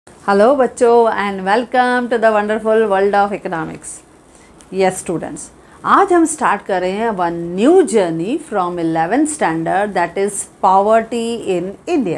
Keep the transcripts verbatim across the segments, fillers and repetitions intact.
Hello बच्चों and welcome to the wonderful world of economics. Yes students, आज हम start कर रहे हैं one new journey from eleventh standard that is poverty in India.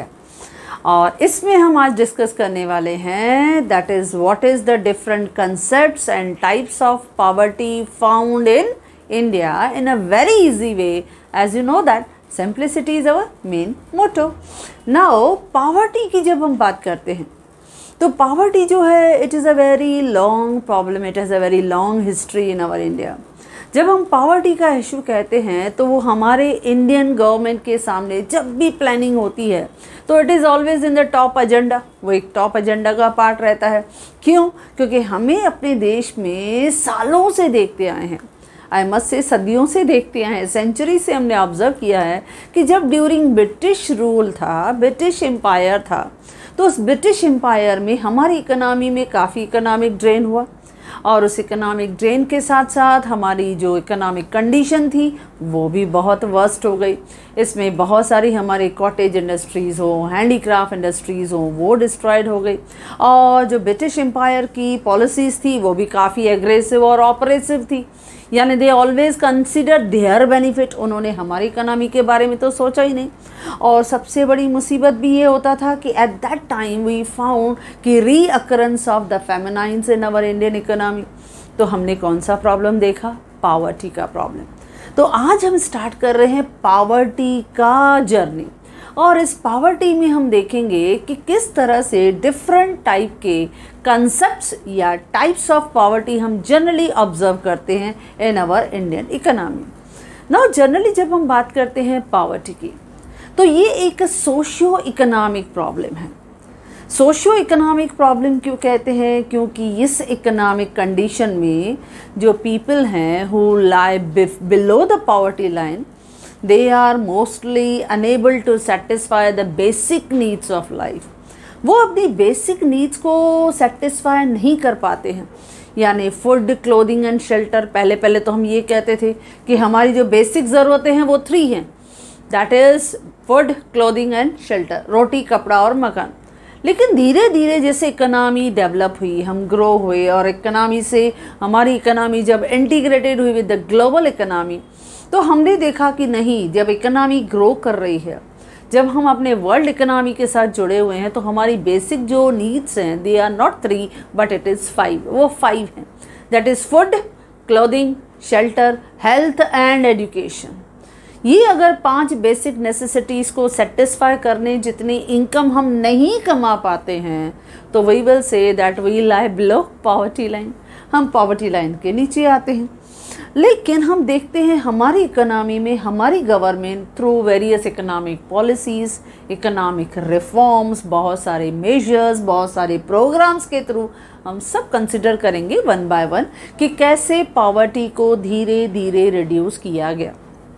और इसमें हम आज डिस्कस करने वाले हैं that is what is the different concepts and types of poverty found in India in a very easy way. As you know that simplicity is our main motto. Now poverty की जब हम बात करते हैं तो पॉवर्टी जो है it is a very long problem, it has a very long history in our India. जब हम पॉवर्टी का इशू कहते हैं तो वो हमारे इंडियन गवर्नमेंट के सामने जब भी प्लानिंग होती है तो it is always in the top agenda, वो एक टॉप एजेंडा का पार्ट रहता है। क्यों? क्योंकि हमें अपने देश में सालों से देखते आए हैं, आई मस्ट से सदियों से देखते आए हैं, सेंचुरी से हमने ऑब्जर्व किया है कि जब ड्यूरिंग ब्रिटिश रूल था, ब्रिटिश एम्पायर था, तो उस ब्रिटिश एम्पायर में हमारी इकोनॉमी में काफ़ी इकोनॉमिक ड्रेन हुआ और उस इकोनॉमिक ड्रेन के साथ साथ हमारी जो इकोनॉमिक कंडीशन थी वो भी बहुत वर्स्ट हो गई। इसमें बहुत सारी हमारे कॉटेज इंडस्ट्रीज़ हो, हैंडीक्राफ्ट इंडस्ट्रीज़ हो, वो डिस्ट्रॉयड हो गई। और जो ब्रिटिश एम्पायर की पॉलिसीज़ थी वो भी काफ़ी एग्रेसिव और ऑपरेसिव थी, यानी they always consider their benefit. उन्होंने हमारी इकोनॉमी के बारे में तो सोचा ही नहीं। और सबसे बड़ी मुसीबत भी ये होता था कि at that time we found कि reoccurrence of the famines in our Indian economy. तो हमने कौन सा प्रॉब्लम देखा? पॉवर्टी का प्रॉब्लम। तो आज हम स्टार्ट कर रहे हैं पॉवर्टी का जर्नी, और इस पॉवर्टी में हम देखेंगे कि किस तरह से डिफरेंट टाइप के कंसेप्ट्स या टाइप्स ऑफ पॉवर्टी हम जनरली ऑब्जर्व करते हैं in our Indian economy. Now generally जब हम बात करते हैं पॉवर्टी की तो ये एक सोशियो इकोनॉमिक प्रॉब्लम है। सोशियो इकोनॉमिक प्रॉब्लम क्यों कहते हैं? क्योंकि इस इकोनॉमिक कंडीशन में जो पीपल हैं who lie below the poverty line, they are mostly unable to satisfy the basic needs of life। वो अपनी बेसिक नीड्स को सेटिस्फाई नहीं कर पाते हैं, यानी फूड, क्लोथिंग एंड शेल्टर। पहले पहले तो हम ये कहते थे कि हमारी जो बेसिक ज़रूरतें हैं वो थ्री हैं, that is food, clothing and shelter, रोटी, कपड़ा और मकान। लेकिन धीरे धीरे जैसे इकोनॉमी डेवलप हुई, हम ग्रो हुए और इकोनॉमी से हमारी इकोनॉमी जब इंटीग्रेटेड हुई विद द ग्लोबल इकोनॉमी, तो हमने देखा कि नहीं, जब इकोनॉमी ग्रो कर रही है, जब हम अपने वर्ल्ड इकोनॉमी के साथ जुड़े हुए हैं, तो हमारी बेसिक जो नीड्स हैं they are not three but it is five. वो फाइव हैं, that is food, clothing, shelter, health and education. ये अगर पांच बेसिक नेसेसिटीज़ को सेटिस्फाई करने जितनी इनकम हम नहीं कमा पाते हैं तो we will say that we lie below poverty line, हम पॉवर्टी लाइन के नीचे आते हैं। लेकिन हम देखते हैं हमारी इकोनॉमी में हमारी government through various economic policies, economic reforms, बहुत सारे मेजर्स, बहुत सारे प्रोग्राम्स के थ्रू हम सब कंसिडर करेंगे वन बाय वन कि कैसे पॉवर्टी को धीरे धीरे रिड्यूस किया गया।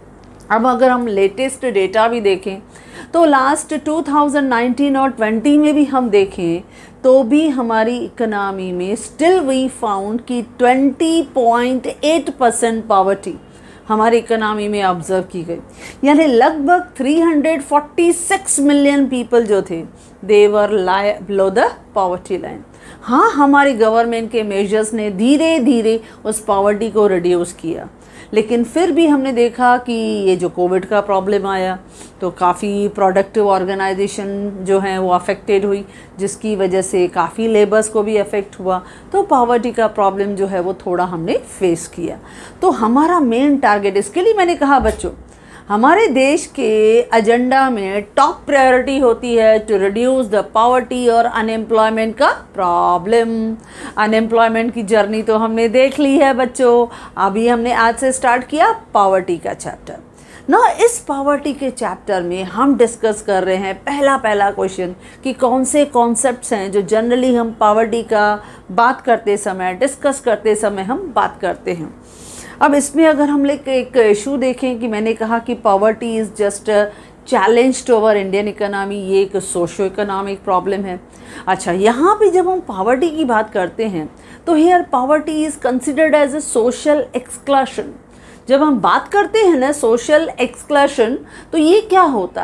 अब अगर हम लेटेस्ट डेटा भी देखें तो लास्ट टू थाउजेंड नाइनटीन और ट्वेंटी में भी हम देखें तो भी हमारी इकोनॉमी में स्टिल वी फाउंड कि twenty point eight percent poverty हमारी इकोनॉमी में ऑब्जर्व की गई, यानी लगभग three hundred forty six million people जो थे they were lie below the poverty line. हाँ, हमारी गवर्नमेंट के मेजर्स ने धीरे धीरे उस पॉवर्टी को रिड्यूस किया, लेकिन फिर भी हमने देखा कि ये जो कोविड का प्रॉब्लम आया तो काफ़ी प्रोडक्टिव ऑर्गेनाइजेशन जो हैं वो अफेक्टेड हुई, जिसकी वजह से काफ़ी लेबर्स को भी अफेक्ट हुआ। तो पॉवर्टी का प्रॉब्लम जो है वो थोड़ा हमने फेस किया। तो हमारा मेन टारगेट, इसके लिए मैंने कहा बच्चों, हमारे देश के एजेंडा में टॉप प्रायोरिटी होती है टू रिड्यूस द पॉवर्टी और अनएम्प्लॉयमेंट का प्रॉब्लम। अनएम्प्लॉयमेंट की जर्नी तो हमने देख ली है बच्चों, अभी हमने आज से स्टार्ट किया पॉवर्टी का चैप्टर। ना इस पॉवर्टी के चैप्टर में हम डिस्कस कर रहे हैं पहला पहला क्वेश्चन कि कौन से कॉन्सेप्ट्स हैं जो जनरली हम पॉवर्टी का बात करते समय, डिस्कस करते समय हम बात करते हैं। अब इसमें अगर हम लोग एक इशू देखें कि मैंने कहा कि poverty is just challenge to our Indian economy, ये एक सोशो इकोनॉमिक प्रॉब्लम है। अच्छा, यहाँ पे जब हम पॉवर्टी की बात करते हैं तो here poverty is considered as a social exclusion. जब हम बात करते हैं ना सोशल एक्सक्लूशन, तो ये क्या होता है?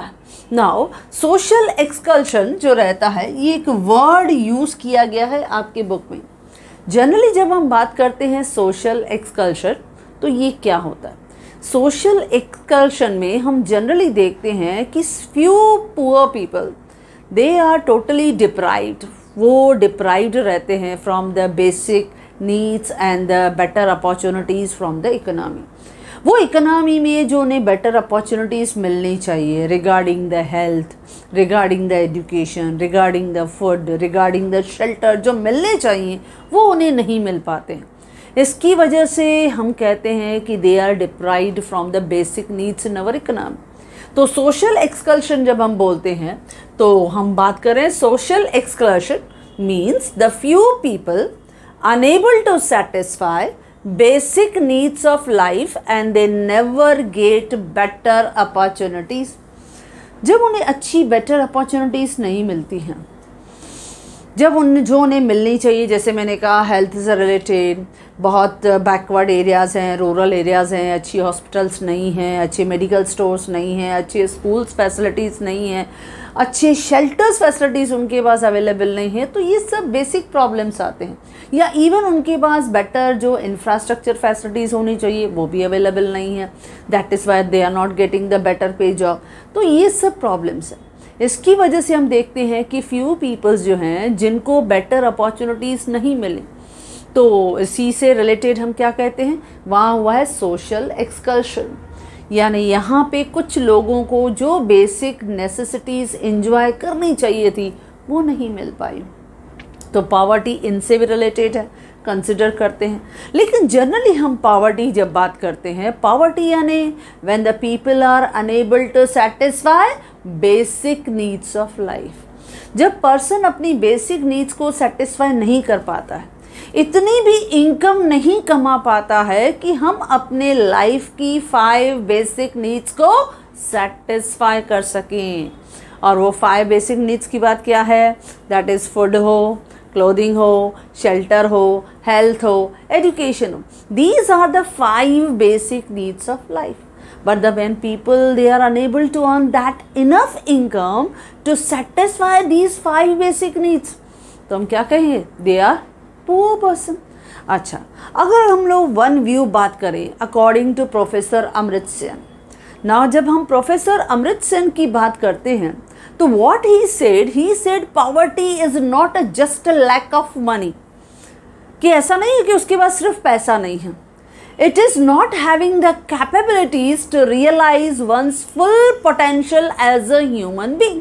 नाउ सोशल एक्सकल्शन जो रहता है, ये एक वर्ड यूज़ किया गया है आपके बुक में। जनरली जब हम बात करते हैं सोशल एक्सकल्शन, तो ये क्या होता है? सोशल एक्सकल्शन में हम जनरली देखते हैं कि few poor people, they are totally deprived, वो डिप्राइव्ड रहते हैं from the basic needs and the better opportunities from the economy. वो इकोनॉमी में जो उन्हें बेटर अपॉर्चुनिटीज़ मिलनी चाहिए regarding the health, regarding the education, regarding the food, regarding the shelter, जो मिलने चाहिए वो उन्हें नहीं मिल पाते हैं। इसकी वजह से हम कहते हैं कि they are deprived from the basic needs in our economy. तो सोशल एक्सकल्शन जब हम बोलते हैं, तो हम बात करें social exclusion means the few people unable to satisfy basic needs of life and they never get better opportunities। जब उन्हें अच्छी better opportunities नहीं मिलती हैं, जब उन जो उन्हें मिलनी चाहिए, जैसे मैंने कहा हेल्थ से रिलेटेड, बहुत बैकवर्ड एरियाज़ हैं, रूरल एरियाज़ हैं, अच्छी हॉस्पिटल्स नहीं हैं, अच्छे मेडिकल स्टोर्स नहीं हैं, अच्छे स्कूल्स फैसिलिटीज़ नहीं हैं, अच्छे शेल्टर्स फैसिलिटीज़ उनके पास अवेलेबल नहीं है, तो ये सब बेसिक प्रॉब्लम्स आते हैं। या इवन उनके पास बेटर जो इंफ्रास्ट्रक्चर फैसिलिटीज़ होनी चाहिए वो भी अवेलेबल नहीं है, that is why they are not getting the better pay job. तो ये सब प्रॉब्लम्स हैं। इसकी वजह से हम देखते हैं कि फ्यू पीपल्स जो हैं जिनको बेटर अपॉर्चुनिटीज़ नहीं मिले, तो इसी से रिलेटेड हम क्या कहते हैं, वहाँ हुआ है सोशल एक्सकल्शन। यानी यहाँ पे कुछ लोगों को जो बेसिक नेसेसिटीज़ एंजॉय करनी चाहिए थी वो नहीं मिल पाई। तो पावर्टी इनसे भी रिलेटेड है, कंसिडर करते हैं। लेकिन जनरली हम पावर्टी जब बात करते हैं, पावर्टी यानी when the people are unable to satisfy basic needs of life. जब पर्सन अपनी बेसिक नीड्स को सेटिस्फाई नहीं कर पाता है, इतनी भी इनकम नहीं कमा पाता है कि हम अपने लाइफ की फाइव बेसिक नीड्स को सेटिस्फाई कर सकें। और वो फाइव बेसिक नीड्स की बात क्या है? दैट इज़ फूड हो, क्लोथिंग हो, शेल्टर हो, हेल्थ हो, एजुकेशन हो। These are the five basic needs of life. But the when people they are unable to earn that enough income to satisfy these five basic needs, तो हम क्या कहेंगे? They are poor person। अच्छा, अगर हम लोग one view बात करें according to professor Amrit Sen, ना जब हम प्रोफेसर अमृत सेन की बात करते हैं तो what he said, he said poverty is not just a lack of money, कि ऐसा नहीं है कि उसके पास सिर्फ पैसा नहीं है। It is not having the capabilities to realize one's full potential as a human being।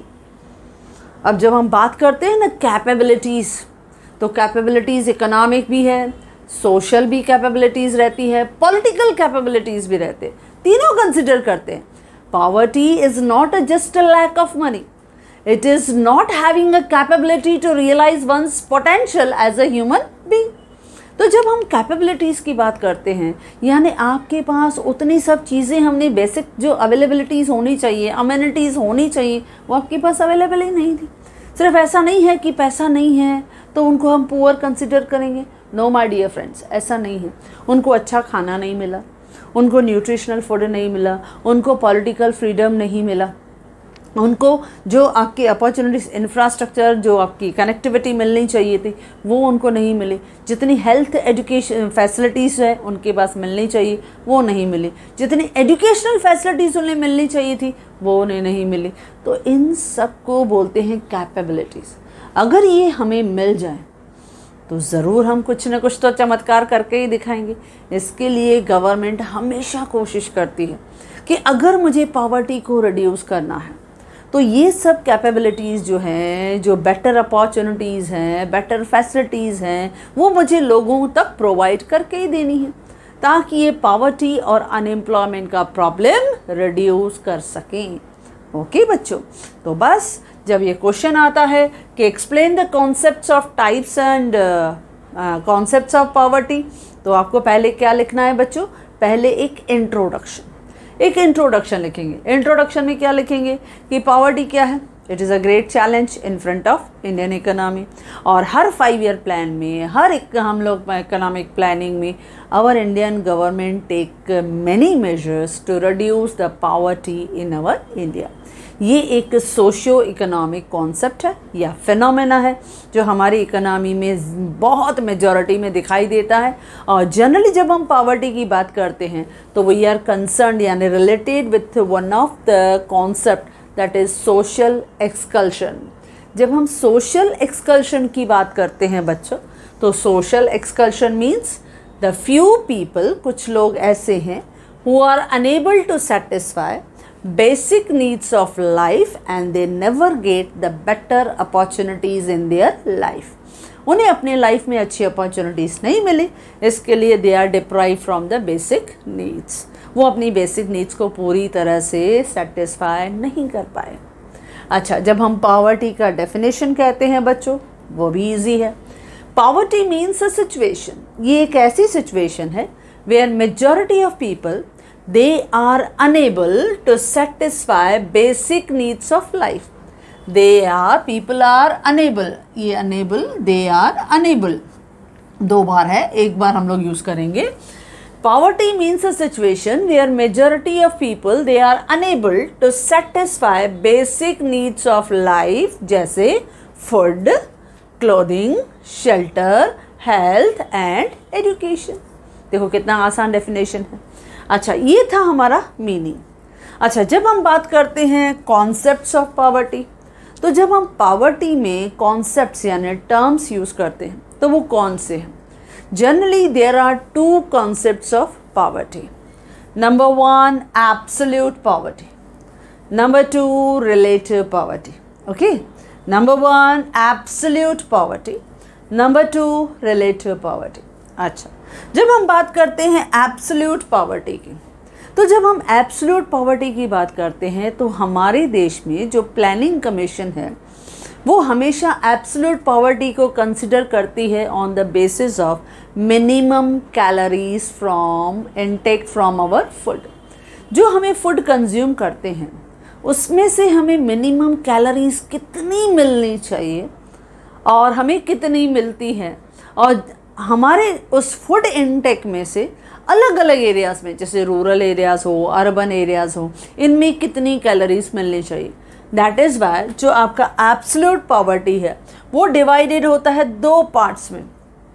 अब जब हम बात करते हैं ना कैपेबिलिटीज़, तो कैपेबिलिटीज़ इकोनॉमिक भी है, सोशल भी कैपेबिलिटीज़ रहती है, पॉलिटिकल कैपेबिलिटीज़ भी रहते हैं, तीनों कंसिडर करते हैं। Poverty is not just a lack of money, it is not having a capability to realise one's potential as a human being. तो जब हम कैपेबिलिटीज़ की बात करते हैं, यानी आपके पास उतनी सब चीज़ें, हमने बेसिक जो अवेलेबिलिटीज़ होनी चाहिए, अमेनिटीज़ होनी चाहिए, वो आपके पास अवेलेबल ही नहीं थी। सिर्फ ऐसा नहीं है कि पैसा नहीं है तो उनको हम पुअर कंसिडर करेंगे। नो माय डियर फ्रेंड्स, ऐसा नहीं है। उनको अच्छा खाना नहीं मिला, उनको न्यूट्रिशनल फूड नहीं मिला, उनको पॉलिटिकल फ्रीडम नहीं मिला, उनको जो आपकी अपॉर्चुनिटीज़, इंफ्रास्ट्रक्चर, जो आपकी कनेक्टिविटी मिलनी चाहिए थी वो उनको नहीं मिली, जितनी हेल्थ एजुकेशन फैसिलिटीज़ है उनके पास मिलनी चाहिए वो नहीं मिली, जितनी एजुकेशनल फैसिलिटीज़ उन्हें मिलनी चाहिए थी वो उन्हें नहीं मिली। तो इन सब को बोलते हैं कैपेबिलिटीज़। अगर ये हमें मिल जाए तो ज़रूर हम कुछ ना कुछ तो चमत्कार करके ही दिखाएंगे। इसके लिए गवर्नमेंट हमेशा कोशिश करती है कि अगर मुझे पॉवर्टी को रिड्यूस करना है तो ये सब कैपेबिलिटीज़ जो हैं, जो बेटर अपॉर्चुनिटीज़ हैं, बेटर फैसिलिटीज़ हैं, वो मुझे लोगों तक प्रोवाइड करके ही देनी है, ताकि ये पॉवर्टी और अनएम्प्लॉयमेंट का प्रॉब्लम रिड्यूस कर सकें। ओके बच्चों, तो बस जब ये क्वेश्चन आता है कि explain the concepts of types and concepts of poverty, तो आपको पहले क्या लिखना है बच्चों? पहले एक इंट्रोडक्शन एक इंट्रोडक्शन लिखेंगे। इंट्रोडक्शन में क्या लिखेंगे कि पॉवर्टी क्या है? It is a great challenge in front of Indian economy. और हर फाइव ईयर प्लान में, हर एक हम लोग इकोनॉमिक प्लानिंग में, our Indian government take many measures to reduce the poverty in our India. ये एक सोशियो इकोनॉमिक कॉन्सेप्ट है या फिनोमेना है जो हमारी इकोनॉमी में बहुत मेजॉरिटी में दिखाई देता है। और जनरली जब हम पॉवर्टी की बात करते हैं तो वी आर कंसर्न यानी related with one of the concept that is social exclusion. जब हम सोशल एक्सकल्शन की बात करते हैं बच्चों, तो social exclusion means the few people, कुछ लोग ऐसे हैं who are unable to satisfy basic needs of life and they never get the better opportunities in their life। उन्हें अपने लाइफ में अच्छी अपॉर्चुनिटीज़ नहीं मिली, इसके लिए they are deprive from the basic needs. वो अपनी बेसिक नीड्स को पूरी तरह से सेटिस्फाई नहीं कर पाए। अच्छा, जब हम पॉवर्टी का डेफिनेशन कहते हैं बच्चों, वो भी ईजी है। पॉवर्टी मीन्स अ सिचुएशन, ये एक ऐसी सिचुएशन है where majority of people they are unable to satisfy basic needs of life। they are people are unable, ये unable, they are unable दो बार है, एक बार हम लोग यूज करेंगे। Poverty means a situation where majority of people they are unable to satisfy basic needs of life जैसे food, clothing, shelter, health and education। देखो कितना आसान डेफिनेशन है। अच्छा, ये था हमारा मीनिंग। अच्छा, जब हम बात करते हैं कॉन्सेप्ट्स ऑफ पॉवर्टी, तो जब हम पॉवर्टी में कॉन्सेप्ट्स यानी टर्म्स यूज करते हैं तो वो कौन से हैं? Generally there are two concepts of poverty. Number one absolute poverty, number two relative poverty. Okay, number one absolute poverty, number two relative poverty. अच्छा, जब हम बात करते हैं एब्सोल्यूट पॉवर्टी की, तो जब हम एब्सोल्यूट पॉवर्टी की बात करते हैं तो हमारे देश में जो प्लानिंग कमीशन है वो हमेशा एब्सोल्यूट पॉवर्टी को कंसिडर करती है on the basis of minimum calories from intake from our food. जो हमें फूड कंज्यूम करते हैं उसमें से हमें मिनिमम कैलोरीज कितनी मिलनी चाहिए और हमें कितनी मिलती है, और हमारे उस फूड इनटेक में से अलग अलग एरियाज़ में, जैसे रूरल एरियाज़ हो, अर्बन एरियाज़ हो, इनमें कितनी कैलोरीज मिलनी चाहिए। दैट इज़ वाई जो आपका एब्सोल्यूट पॉवर्टी है वो डिवाइडेड होता है दो पार्ट्स में,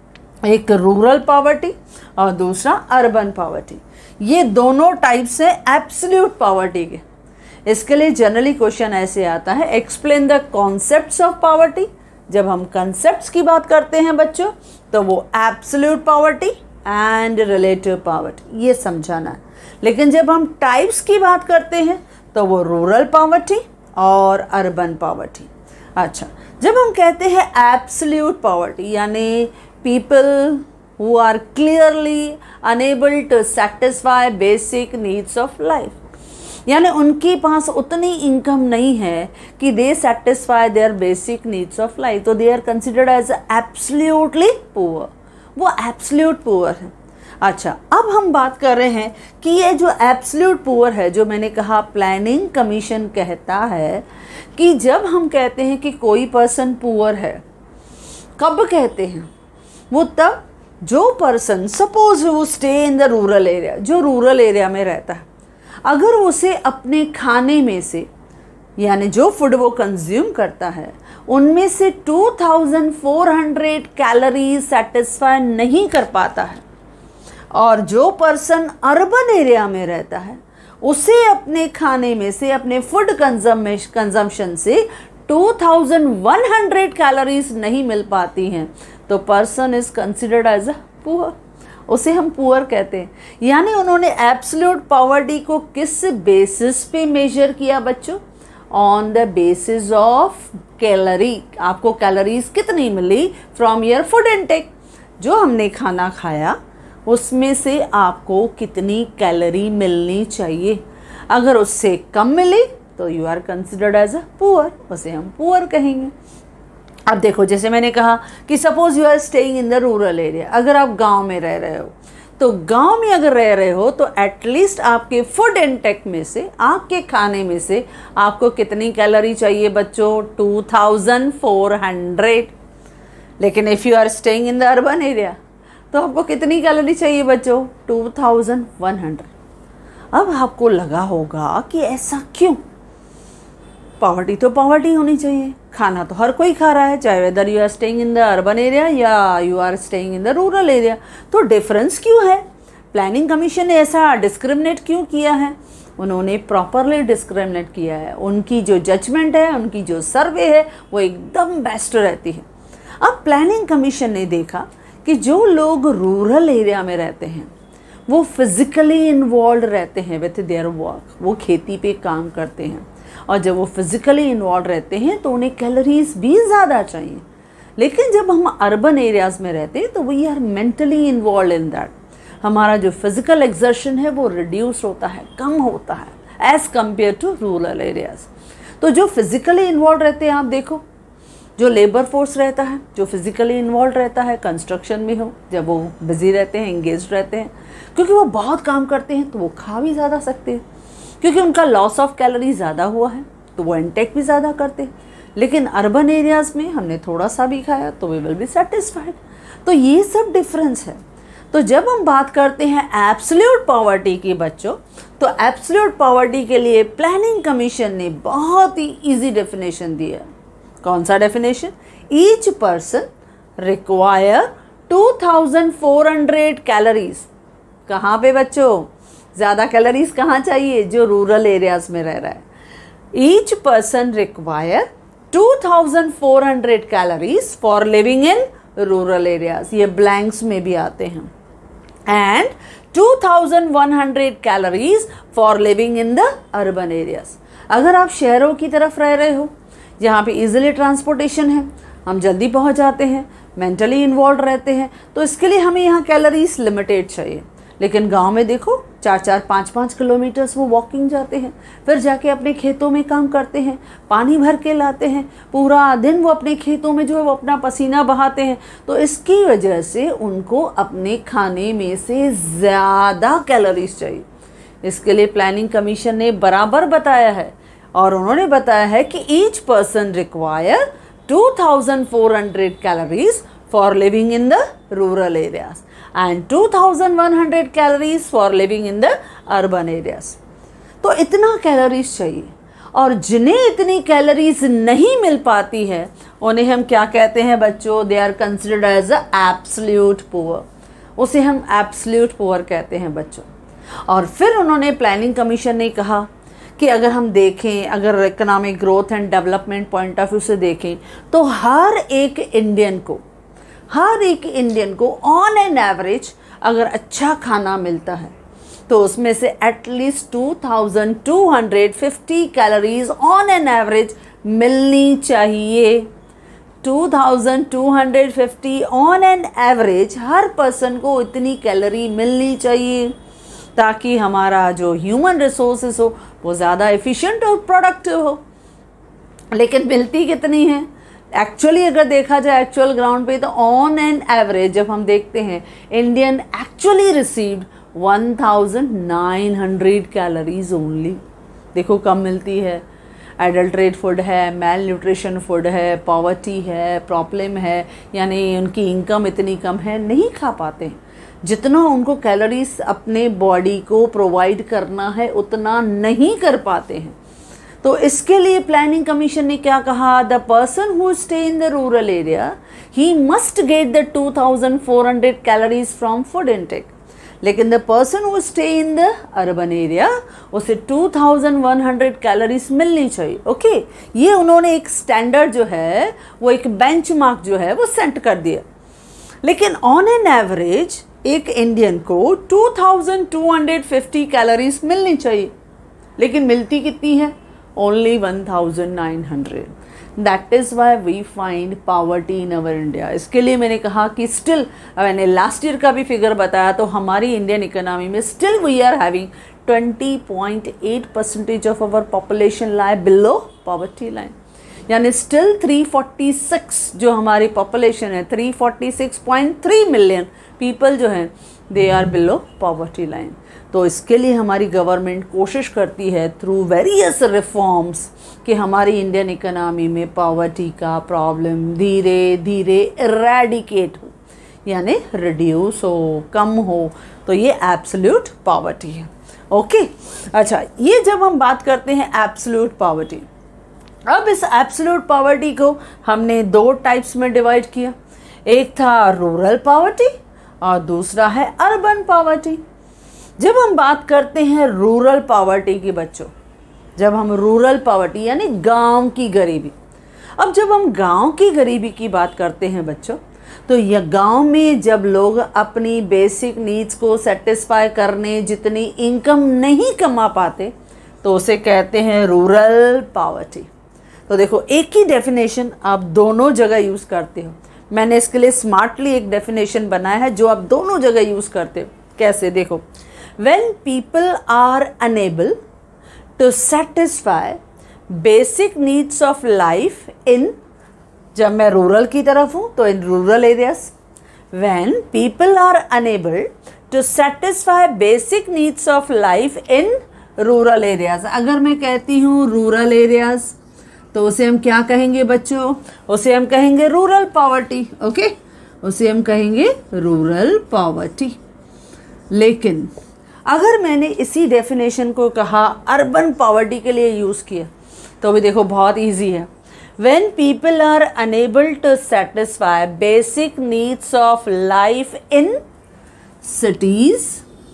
एक रूरल पॉवर्टी और दूसरा अर्बन पॉवर्टी। ये दोनों टाइप्स हैं एब्सोल्यूट पॉवर्टी के। इसके लिए जनरली क्वेश्चन ऐसे आता है, explain the concepts of poverty. जब हम कंसेप्ट्स की बात करते हैं बच्चों तो वो absolute poverty and relative poverty, ये समझाना है। लेकिन जब हम टाइप्स की बात करते हैं तो वो रूरल पॉवर्टी और अर्बन पॉवर्टी। अच्छा, जब हम कहते हैं एब्सोल्यूट पॉवर्टी यानी people who are clearly unable to satisfy basic needs of life, यानी उनके पास उतनी इनकम नहीं है कि they satisfy their basic needs of life, तो they are considered as absolutely poor, वो एब्सोल्यूट पुअर है। अच्छा, अब हम बात कर रहे हैं कि ये जो एब्सोल्यूट पुअर है, जो मैंने कहा प्लानिंग कमीशन कहता है कि जब हम कहते हैं कि कोई पर्सन पुअर है, कब कहते हैं? वो तब जो पर्सन, सपोज वो stay in the rural area, जो रूरल एरिया में रहता है, अगर उसे अपने खाने में से यानी जो फूड वो कंज्यूम करता है उनमें से two thousand four hundred calories satisfy नहीं कर पाता है, और जो पर्सन अर्बन एरिया में रहता है उसे अपने खाने में से, अपने फूड कंजम्पशन से two thousand one hundred calories नहीं मिल पाती हैं, तो person is considered as a poor, उसे हम पुअर कहते हैं। यानी उन्होंने एब्सोल्यूट पॉवर्टी को किस बेसिस पे मेजर किया बच्चों? On the basis of calorie. आपको कैलोरीज कितनी मिली फ्रॉम योर फूड इनटेक, जो हमने खाना खाया उसमें से आपको कितनी कैलोरी मिलनी चाहिए। अगर उससे कम मिली तो you are considered as a poor, उसे हम पुअर कहेंगे। अब देखो, जैसे मैंने कहा कि suppose you are staying in the rural area, अगर आप गांव में रह रहे हो तो गांव में अगर रह रहे हो तो एटलीस्ट आपके फूड इनटेक में से, आपके खाने में से आपको कितनी कैलोरी चाहिए बच्चों? Two thousand four hundred. लेकिन if you are staying in the urban area तो आपको कितनी कैलोरी चाहिए बच्चों? Two thousand one hundred. अब आपको लगा होगा कि ऐसा क्यों? पॉवर्टी तो पॉवर्टी होनी चाहिए, खाना तो हर कोई खा रहा है, चाहे whether you are staying in the urban area या you are staying in the rural area. तो डिफरेंस क्यों है? प्लानिंग कमीशन ने ऐसा डिस्क्रिमिनेट क्यों किया है? उन्होंने प्रॉपरली डिस्क्रिमिनेट किया है। उनकी जो जजमेंट है, उनकी जो सर्वे है, वो एकदम बेस्ट रहती है। अब प्लानिंग कमीशन ने देखा कि जो लोग रूरल एरिया में रहते हैं वो फिज़िकली इन्वॉल्व रहते हैं विथ देयर वर्क, वो खेती पे काम करते हैं, और जब वो फिज़िकली इन्वॉल्व रहते हैं तो उन्हें कैलोरीज भी ज़्यादा चाहिए। लेकिन जब हम अर्बन एरियाज़ में रहते हैं तो we are mentally involve in that, हमारा जो फिज़िकल एक्सर्शन है वो रिड्यूस होता है, कम होता है as compare to rural areas. तो जो फिज़िकली इन्वॉल्व रहते हैं, आप देखो जो लेबर फोर्स रहता है, जो फिज़िकली इन्वॉल्व रहता है, कंस्ट्रक्शन में हो, जब वो बिज़ी रहते हैं, इंगेज रहते हैं, क्योंकि वो बहुत काम करते हैं तो वो खा भी ज़्यादा सकते हैं, क्योंकि उनका लॉस ऑफ कैलोरी ज़्यादा हुआ है तो वो इनटेक भी ज़्यादा करते हैं। लेकिन अर्बन एरियाज़ में हमने थोड़ा सा भी खाया तो वी विल बी सेटिस्फाइड। तो ये सब डिफरेंस है। तो जब हम बात करते हैं एब्सोल्यूट पॉवर्टी की बच्चों, तो एब्सोल्यूट पॉवर्टी के लिए प्लानिंग कमीशन ने बहुत ही इजी डेफिनेशन दी है। कौन सा definition? Each person require two thousand four hundred calories. कहाँ पे बच्चों? ज़्यादा कैलोरीज कहाँ चाहिए? जो रूरल एरियाज़ में रह रहा है। Each person require two thousand four hundred calories for living in rural areas, ये ब्लैंक्स में भी आते हैं, and two thousand one hundred calories for living in the urban areas. अगर आप शहरों की तरफ रह रहे हो जहाँ पे इजीली ट्रांसपोर्टेशन है, हम जल्दी पहुँच जाते हैं, मेंटली इन्वॉल्व रहते हैं, तो इसके लिए हमें यहाँ कैलोरीज लिमिटेड चाहिए। लेकिन गांव में देखो चार चार पाँच पाँच किलोमीटर्स वो वॉकिंग जाते हैं, फिर जाके अपने खेतों में काम करते हैं, पानी भर के लाते हैं, पूरा दिन वो अपने खेतों में जो है वो अपना पसीना बहाते हैं। तो इसकी वजह से उनको अपने खाने में से ज़्यादा कैलोरीज चाहिए। इसके लिए प्लानिंग कमीशन ने बराबर बताया है, और उन्होंने बताया है कि each person require two thousand four hundred calories for living in the rural areas and two thousand one hundred calories for living in the urban areas। तो इतना कैलोरीज चाहिए, और जिन्हें इतनी कैलोरीज नहीं मिल पाती है उन्हें हम क्या कहते हैं बच्चों? They are considered as a absolute poor, उसे हम एब्सोल्यूट पुअर कहते हैं बच्चों। और फिर उन्होंने प्लानिंग कमीशन ने कहा कि अगर हम देखें, अगर economic growth and development point of view से देखें, तो हर एक इंडियन को हर एक इंडियन को ऑन एन एवरेज अगर अच्छा खाना मिलता है तो उसमें से at least two thousand two hundred fifty calories on an average मिलनी चाहिए। Two thousand two hundred fifty on an average हर पर्सन को इतनी कैलोरी मिलनी चाहिए, ताकि हमारा जो ह्यूमन रिसोर्सेस हो वो ज़्यादा एफिशिएंट और प्रोडक्टिव हो। लेकिन मिलती कितनी है? एक्चुअली अगर देखा जाए एक्चुअल ग्राउंड पे, तो ऑन एन एवरेज जब हम देखते हैं, Indian actually received one thousand nine hundred calories only. देखो कम मिलती है। एडल्ट्रेट फूड है, मेल न्यूट्रिशन फूड है, पॉवर्टी है, प्रॉब्लम है, यानी उनकी इनकम इतनी कम है, नहीं खा पाते हैं। जितना उनको कैलोरीज अपने बॉडी को प्रोवाइड करना है उतना नहीं कर पाते हैं। तो इसके लिए प्लानिंग कमीशन ने क्या कहा? The person who stay in the rural area he must get the two thousand four hundred calories from food intake. लेकिन the person who stay in the urban area, उसे two thousand one hundred calories मिलनी चाहिए। Okay okay? ये उन्होंने एक standard जो है, वो एक बेंचमार्क जो है वो सेट कर दिया। लेकिन ऑन एन एवरेज एक इंडियन को two thousand two hundred fifty calories मिलनी चाहिए, लेकिन मिलती कितनी है? Only one thousand nine hundred. That is why we find poverty in our India. इसके लिए मैंने कहा कि स्टिल, मैंने लास्ट ईयर का भी फिगर बताया, तो हमारी इंडियन इकोनॉमी में still we are having twenty point eight percentage of our population lie below poverty line. यानी स्टिल थ्री फोर्टी सिक्स जो हमारी पॉपुलेशन है, three forty six point three million people जो हैं, they are below poverty line. तो इसके लिए हमारी गवर्नमेंट कोशिश करती है थ्रू वेरियस रिफॉर्म्स कि हमारी इंडियन इकोनॉमी में पॉवर्टी का प्रॉब्लम धीरे धीरे इरेडिकेट हो, यानी रिड्यूस हो, कम हो। तो ये एब्सोल्यूट पॉवर्टी है। ओके, अच्छा, ये जब हम बात करते हैं एब्सोल्यूट पॉवर्टी, अब इस एब्सोल्यूट पॉवर्टी को हमने दो टाइप्स में डिवाइड किया, एक था रूरल पॉवर्टी और दूसरा है अर्बन पॉवर्टी। जब हम बात करते हैं रूरल पॉवर्टी की बच्चों, जब हम रूरल पॉवर्टी यानी गांव की गरीबी, अब जब हम गांव की गरीबी की बात करते हैं बच्चों, तो यह गांव में जब लोग अपनी बेसिक नीड्स को सेटिस्फाई करने जितनी इनकम नहीं कमा पाते तो उसे कहते हैं रूरल पॉवर्टी। तो देखो एक ही डेफिनेशन आप दोनों जगह यूज़ करते हो। मैंने इसके लिए स्मार्टली एक डेफिनेशन बनाया है जो आप दोनों जगह यूज़ करते हो। कैसे? देखो, when people are unable to satisfy basic needs of life in, जब मैं रूरल की तरफ हूँ तो in rural areas, when people are unable to satisfy basic needs of life in rural areas. अगर मैं कहती हूँ रूरल एरियाज तो उसे हम क्या कहेंगे बच्चों? उसे हम कहेंगे रूरल पॉवर्टी। ओके, उसे हम कहेंगे रूरल पॉवर्टी। लेकिन अगर मैंने इसी डेफिनेशन को कहा अर्बन पॉवर्टी के लिए यूज़ किया तो भी देखो बहुत इजी है। When people are unable to satisfy basic needs of life in cities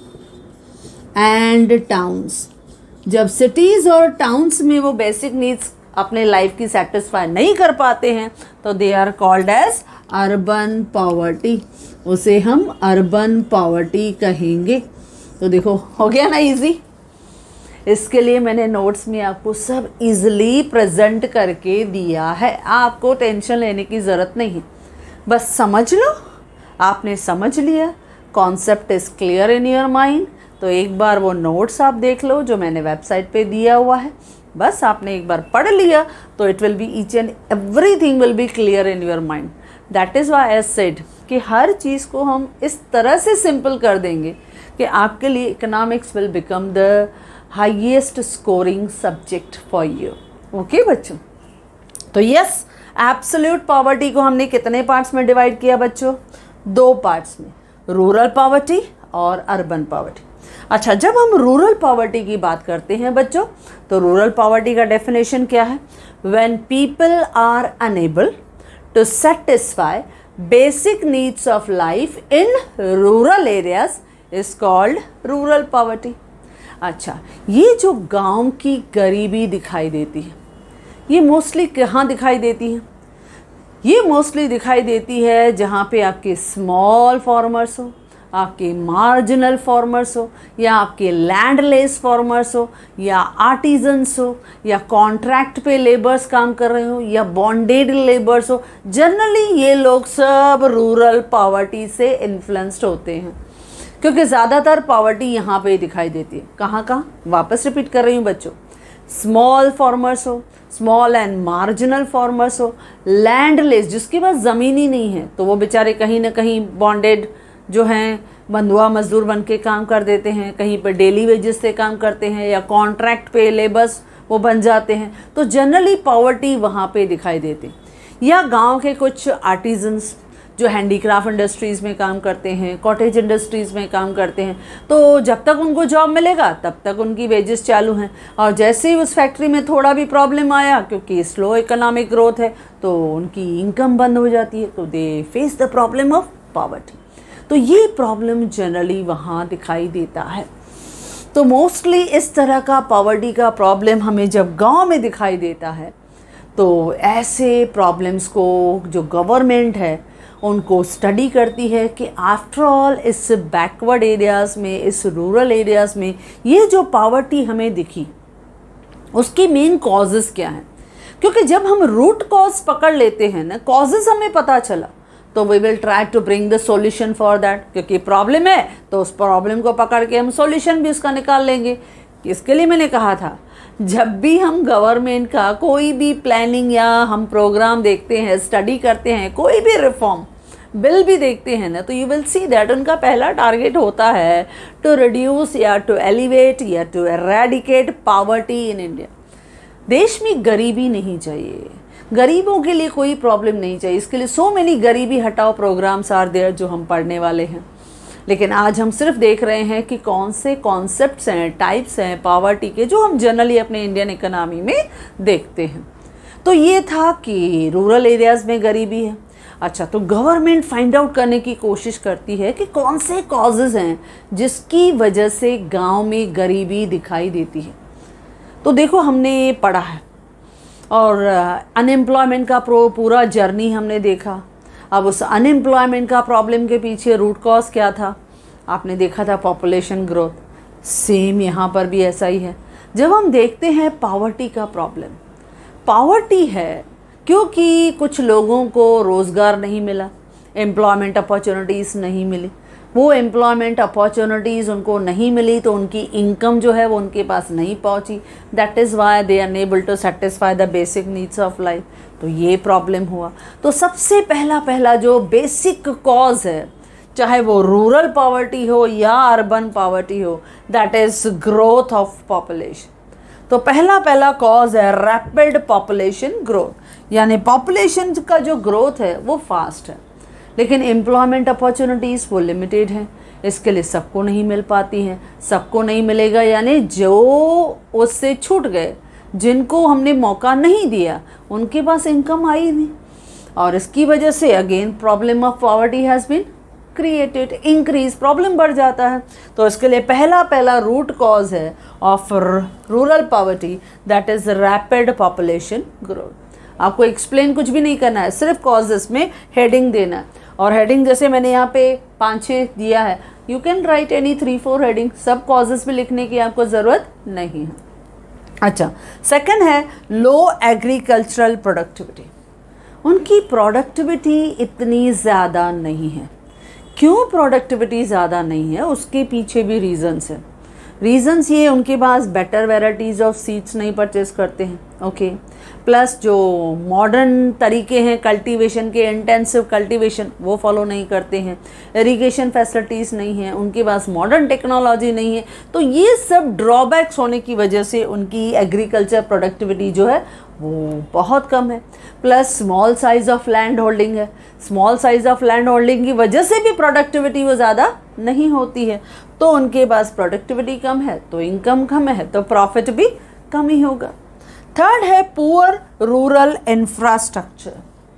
and towns, जब सिटीज़ और टाउन्स में वो बेसिक नीड्स अपने लाइफ की सेटिस्फाई नहीं कर पाते हैं तो they are called as urban poverty. उसे हम अर्बन पॉवर्टी कहेंगे। तो देखो हो गया ना इजी। इसके लिए मैंने नोट्स में आपको सब इजीली प्रेजेंट करके दिया है, आपको टेंशन लेने की ज़रूरत नहीं, बस समझ लो। आपने समझ लिया, concept is clear in your mind, तो एक बार वो नोट्स आप देख लो जो मैंने वेबसाइट पे दिया हुआ है। बस आपने एक बार पढ़ लिया तो it will be each and everything will be clear in your mind. That is why I said कि हर चीज़ को हम इस तरह से सिंपल कर देंगे कि आपके लिए economics will become the highest scoring subject for you. Okay बच्चों, तो यस, एब्सोल्यूट पॉवर्टी को हमने कितने पार्ट्स में डिवाइड किया बच्चों? दो पार्ट्स में, रूरल पॉवर्टी और अर्बन पॉवर्टी। अच्छा, जब हम रूरल पॉवर्टी की बात करते हैं बच्चों तो रूरल पॉवर्टी का डेफिनेशन क्या है? When people are unable to satisfy basic needs of life in rural areas is called rural poverty. अच्छा, ये जो गांव की गरीबी दिखाई देती है ये मोस्टली कहाँ दिखाई देती है? ये मोस्टली दिखाई देती है जहाँ पे आपके स्मॉल फार्मर्स हो, आपके मार्जिनल फार्मर्स हो, या आपके लैंडलेस फार्मर्स हो, या आर्टिजन्स हो, या कॉन्ट्रैक्ट पे लेबर्स काम कर रहे हो, या बॉन्डेड लेबर्स हो। जनरली ये लोग सब रूरल पॉवर्टी से इन्फ्लुएंस्ड होते हैं क्योंकि ज़्यादातर पॉवर्टी यहाँ पे दिखाई देती है। कहाँ कहाँ? वापस रिपीट कर रही हूँ बच्चों, स्मॉल फार्मर्स हो, स्मॉल एंड मार्जिनल फार्मर्स हो, लैंडलेस जिसके पास ज़मीन ही नहीं है तो वो बेचारे कहीं ना कहीं बॉन्डेड जो हैं बंधुआ मजदूर बन के काम कर देते हैं, कहीं पर डेली वेजेस से काम करते हैं, या कॉन्ट्रैक्ट पे लेबर्स वो बन जाते हैं। तो जनरली पॉवर्टी वहाँ पे दिखाई देती। या गांव के कुछ आर्टिजन्स जो हैंडीक्राफ्ट इंडस्ट्रीज़ में काम करते हैं, कॉटेज इंडस्ट्रीज़ में काम करते हैं, तो जब तक उनको जॉब मिलेगा तब तक उनकी वेजेस चालू हैं, और जैसे ही उस फैक्ट्री में थोड़ा भी प्रॉब्लम आया क्योंकि स्लो इकोनॉमिक ग्रोथ है तो उनकी इनकम बंद हो जाती है, तो they face the problem of poverty. तो ये प्रॉब्लम जनरली वहाँ दिखाई देता है। तो मोस्टली इस तरह का पॉवर्टी का प्रॉब्लम हमें जब गांव में दिखाई देता है तो ऐसे प्रॉब्लम्स को जो गवर्नमेंट है उनको स्टडी करती है कि आफ्टर ऑल इस बैकवर्ड एरियाज़ में, इस रूरल एरियाज़ में ये जो पॉवर्टी हमें दिखी उसकी मेन कॉजेज़ क्या हैं। क्योंकि जब हम रूट कॉज पकड़ लेते हैं ना, कॉजेज़ हमें पता चला तो we will try to bring the solution for that. क्योंकि प्रॉब्लम है तो उस प्रॉब्लम को पकड़ के हम सॉल्यूशन भी उसका निकाल लेंगे। इसके लिए मैंने कहा था जब भी हम गवर्नमेंट का कोई भी प्लानिंग या हम प्रोग्राम देखते हैं, स्टडी करते हैं, कोई भी रिफॉर्म बिल भी देखते हैं ना, तो यू विल सी दैट उनका पहला टारगेट होता है टू रिड्यूस या टू एलिवेट या to eradicate poverty in India. देश में गरीबी नहीं चाहिए, गरीबों के लिए कोई प्रॉब्लम नहीं चाहिए। इसके लिए सो मेनी गरीबी हटाओ प्रोग्राम्स आर देयर जो हम पढ़ने वाले हैं। लेकिन आज हम सिर्फ देख रहे हैं कि कौन से कॉन्सेप्ट्स हैं, टाइप्स हैं पॉवर्टी के जो हम जनरली अपने इंडियन इकोनॉमी में देखते हैं। तो ये था कि रूरल एरियाज़ में गरीबी है। अच्छा, तो गवर्नमेंट फाइंड आउट करने की कोशिश करती है कि कौन से कॉजेज़ हैं जिसकी वजह से गांव में गरीबी दिखाई देती है। तो देखो, हमने ये पढ़ा है और अनएम्प्लॉयमेंट का प्रो पूरा जर्नी हमने देखा। अब उस अनएम्प्लॉयमेंट का प्रॉब्लम के पीछे रूट कॉज क्या था? आपने देखा था पॉपुलेशन ग्रोथ। सेम यहाँ पर भी ऐसा ही है। जब हम देखते हैं पॉवर्टी का प्रॉब्लम, पॉवर्टी है क्योंकि कुछ लोगों को रोज़गार नहीं मिला, एम्प्लॉयमेंट अपॉर्चुनिटीज़ नहीं मिली। वो एम्प्लॉयमेंट अपॉर्चुनिटीज़ उनको नहीं मिली तो उनकी इनकम जो है वो उनके पास नहीं पहुंची। That is why they are unable to satisfy the basic needs of life. तो ये प्रॉब्लम हुआ। तो सबसे पहला पहला जो बेसिक कॉज है, चाहे वो रूरल पॉवर्टी हो या अर्बन पॉवर्टी हो, that is growth of population. तो पहला पहला कॉज है रैपिड पॉपुलेशन ग्रोथ, यानी पॉपुलेशन का जो ग्रोथ है वो फास्ट है, लेकिन एम्प्लॉयमेंट अपॉर्चुनिटीज़ वो लिमिटेड हैं। इसके लिए सबको नहीं मिल पाती हैं। सबको नहीं मिलेगा यानी जो उससे छूट गए, जिनको हमने मौका नहीं दिया, उनके पास इनकम आई नहीं, और इसकी वजह से again problem of poverty has been created, increase, problem बढ़ जाता है। तो इसके लिए पहला पहला रूट कॉज है of rural poverty, that is rapid population growth. आपको एक्सप्लेन कुछ भी नहीं करना है, सिर्फ कॉजेस में हेडिंग देना है। और हेडिंग जैसे मैंने यहाँ पे पाँच छः दिया है, you can write any three four heading, सब कॉजेस भी लिखने की आपको ज़रूरत नहीं है। अच्छा, सेकंड है लो एग्रीकल्चरल प्रोडक्टिविटी। उनकी प्रोडक्टिविटी इतनी ज़्यादा नहीं है। क्यों प्रोडक्टिविटी ज़्यादा नहीं है, उसके पीछे भी रीजंस है। रीजंस ये, उनके पास बेटर वेराइटीज़ ऑफ सीड्स नहीं परचेज करते हैं, ओके। प्लस जो मॉडर्न तरीके हैं कल्टीवेशन के, इंटेंसिव कल्टीवेशन, वो फॉलो नहीं करते हैं। इरिगेशन फैसिलिटीज़ नहीं है, उनके पास मॉडर्न टेक्नोलॉजी नहीं है। तो ये सब ड्रॉबैक्स होने की वजह से उनकी एग्रीकल्चर प्रोडक्टिविटी जो है वो बहुत कम है। Plus small size of land holding है। Small size of land holding की वजह से भी प्रोडक्टिविटी वो ज़्यादा नहीं होती है। तो उनके पास प्रोडक्टिविटी कम है तो इनकम कम है तो प्रॉफिट भी कम ही होगा। थर्ड है पुअर रूरल इंफ्रास्ट्रक्चर।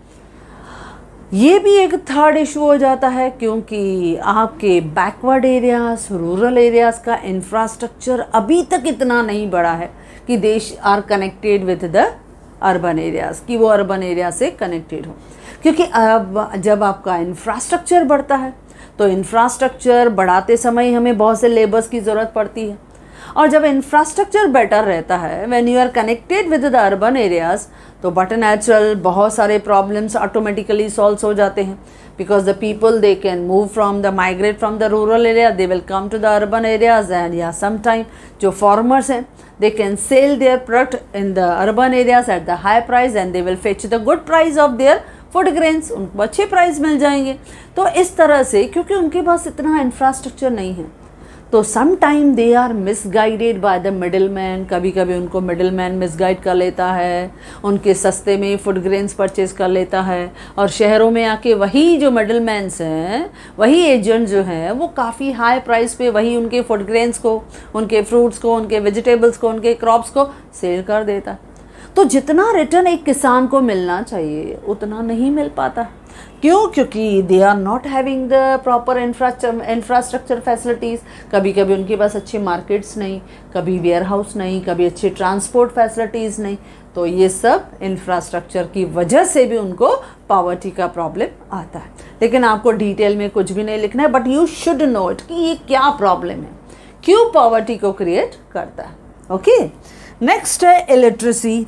ये भी एक थर्ड इशू हो जाता है, क्योंकि आपके बैकवर्ड एरियाज, रूरल एरियाज का इंफ्रास्ट्रक्चर अभी तक इतना नहीं बढ़ा है कि देश are connected with the urban areas, कि वो अर्बन एरिया से कनेक्टेड हो। क्योंकि अब जब आपका इंफ्रास्ट्रक्चर बढ़ता है तो इंफ्रास्ट्रक्चर बढ़ाते समय हमें बहुत से लेबर्स की ज़रूरत पड़ती है, और जब इंफ्रास्ट्रक्चर बेटर रहता है, when you are connected with the urban areas, तो बट नेचुरल बहुत सारे प्रॉब्लम्स ऑटोमेटिकली सॉल्व हो जाते हैं। Because the people they can move from the migrate from the rural area, they will come to the urban areas, and या sometime जो farmers हैं they can sell their product in the urban areas at the high price and they will fetch the good price of their food grains, उनको अच्छे price मिल जाएंगे। तो इस तरह से, क्योंकि उनके पास इतना इंफ्रास्ट्रक्चर नहीं है, तो some time they are misguided by the middle man. कभी कभी उनको मिडिल मैन मिसगाइड कर लेता है, उनके सस्ते में फूड ग्रेन्स परचेज कर लेता है, और शहरों में आके वही जो मिडिल मैन्स हैं, वही एजेंट जो हैं, वो काफ़ी हाई प्राइस पे वही उनके फूड ग्रेन्स को, उनके फ्रूट्स को, उनके वेजिटेबल्स को, उनके क्रॉप्स को सेल कर देता है। तो जितना रिटर्न एक किसान को मिलना चाहिए उतना नहीं मिल पाता। क्यों? क्योंकि they are not having the proper infrastructure infrastructure facilities. कभी कभी उनके पास अच्छे मार्केट्स नहीं, कभी वेयर हाउस नहीं, कभी अच्छे ट्रांसपोर्ट फैसिलिटीज़ नहीं। तो ये सब इंफ्रास्ट्रक्चर की वजह से भी उनको पॉवर्टी का प्रॉब्लम आता है। लेकिन आपको डिटेल में कुछ भी नहीं लिखना है, but you should know it कि ये क्या प्रॉब्लम है, क्यों पॉवर्टी को क्रिएट करता है। ओके, नेक्स्ट है इलिटरेसी।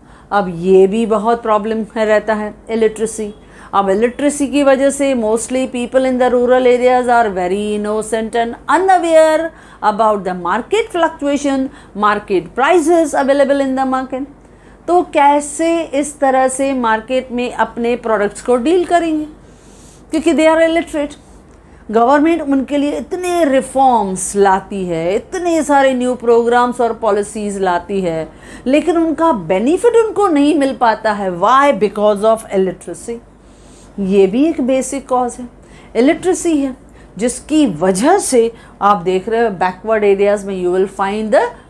अब ये भी बहुत प्रॉब्लम है रहता है इलिटरेसी। अब इलिटरेसी की वजह से mostly people in the rural areas are very innocent and unaware about the market fluctuation, market prices available in the market. तो कैसे इस तरह से मार्केट में अपने प्रोडक्ट्स को डील करेंगे, क्योंकि दे आर इलिटरेट। गवर्नमेंट उनके लिए इतने रिफॉर्म्स लाती है, इतने सारे न्यू प्रोग्राम्स और पॉलिसीज़ लाती है, लेकिन उनका बेनिफिट उनको नहीं मिल पाता है। वाई? Because of illiteracy. ये भी एक बेसिक कॉज है, इलिटरेसी है, जिसकी वजह से आप देख रहे हो बैकवर्ड एरियाज़ में you will find the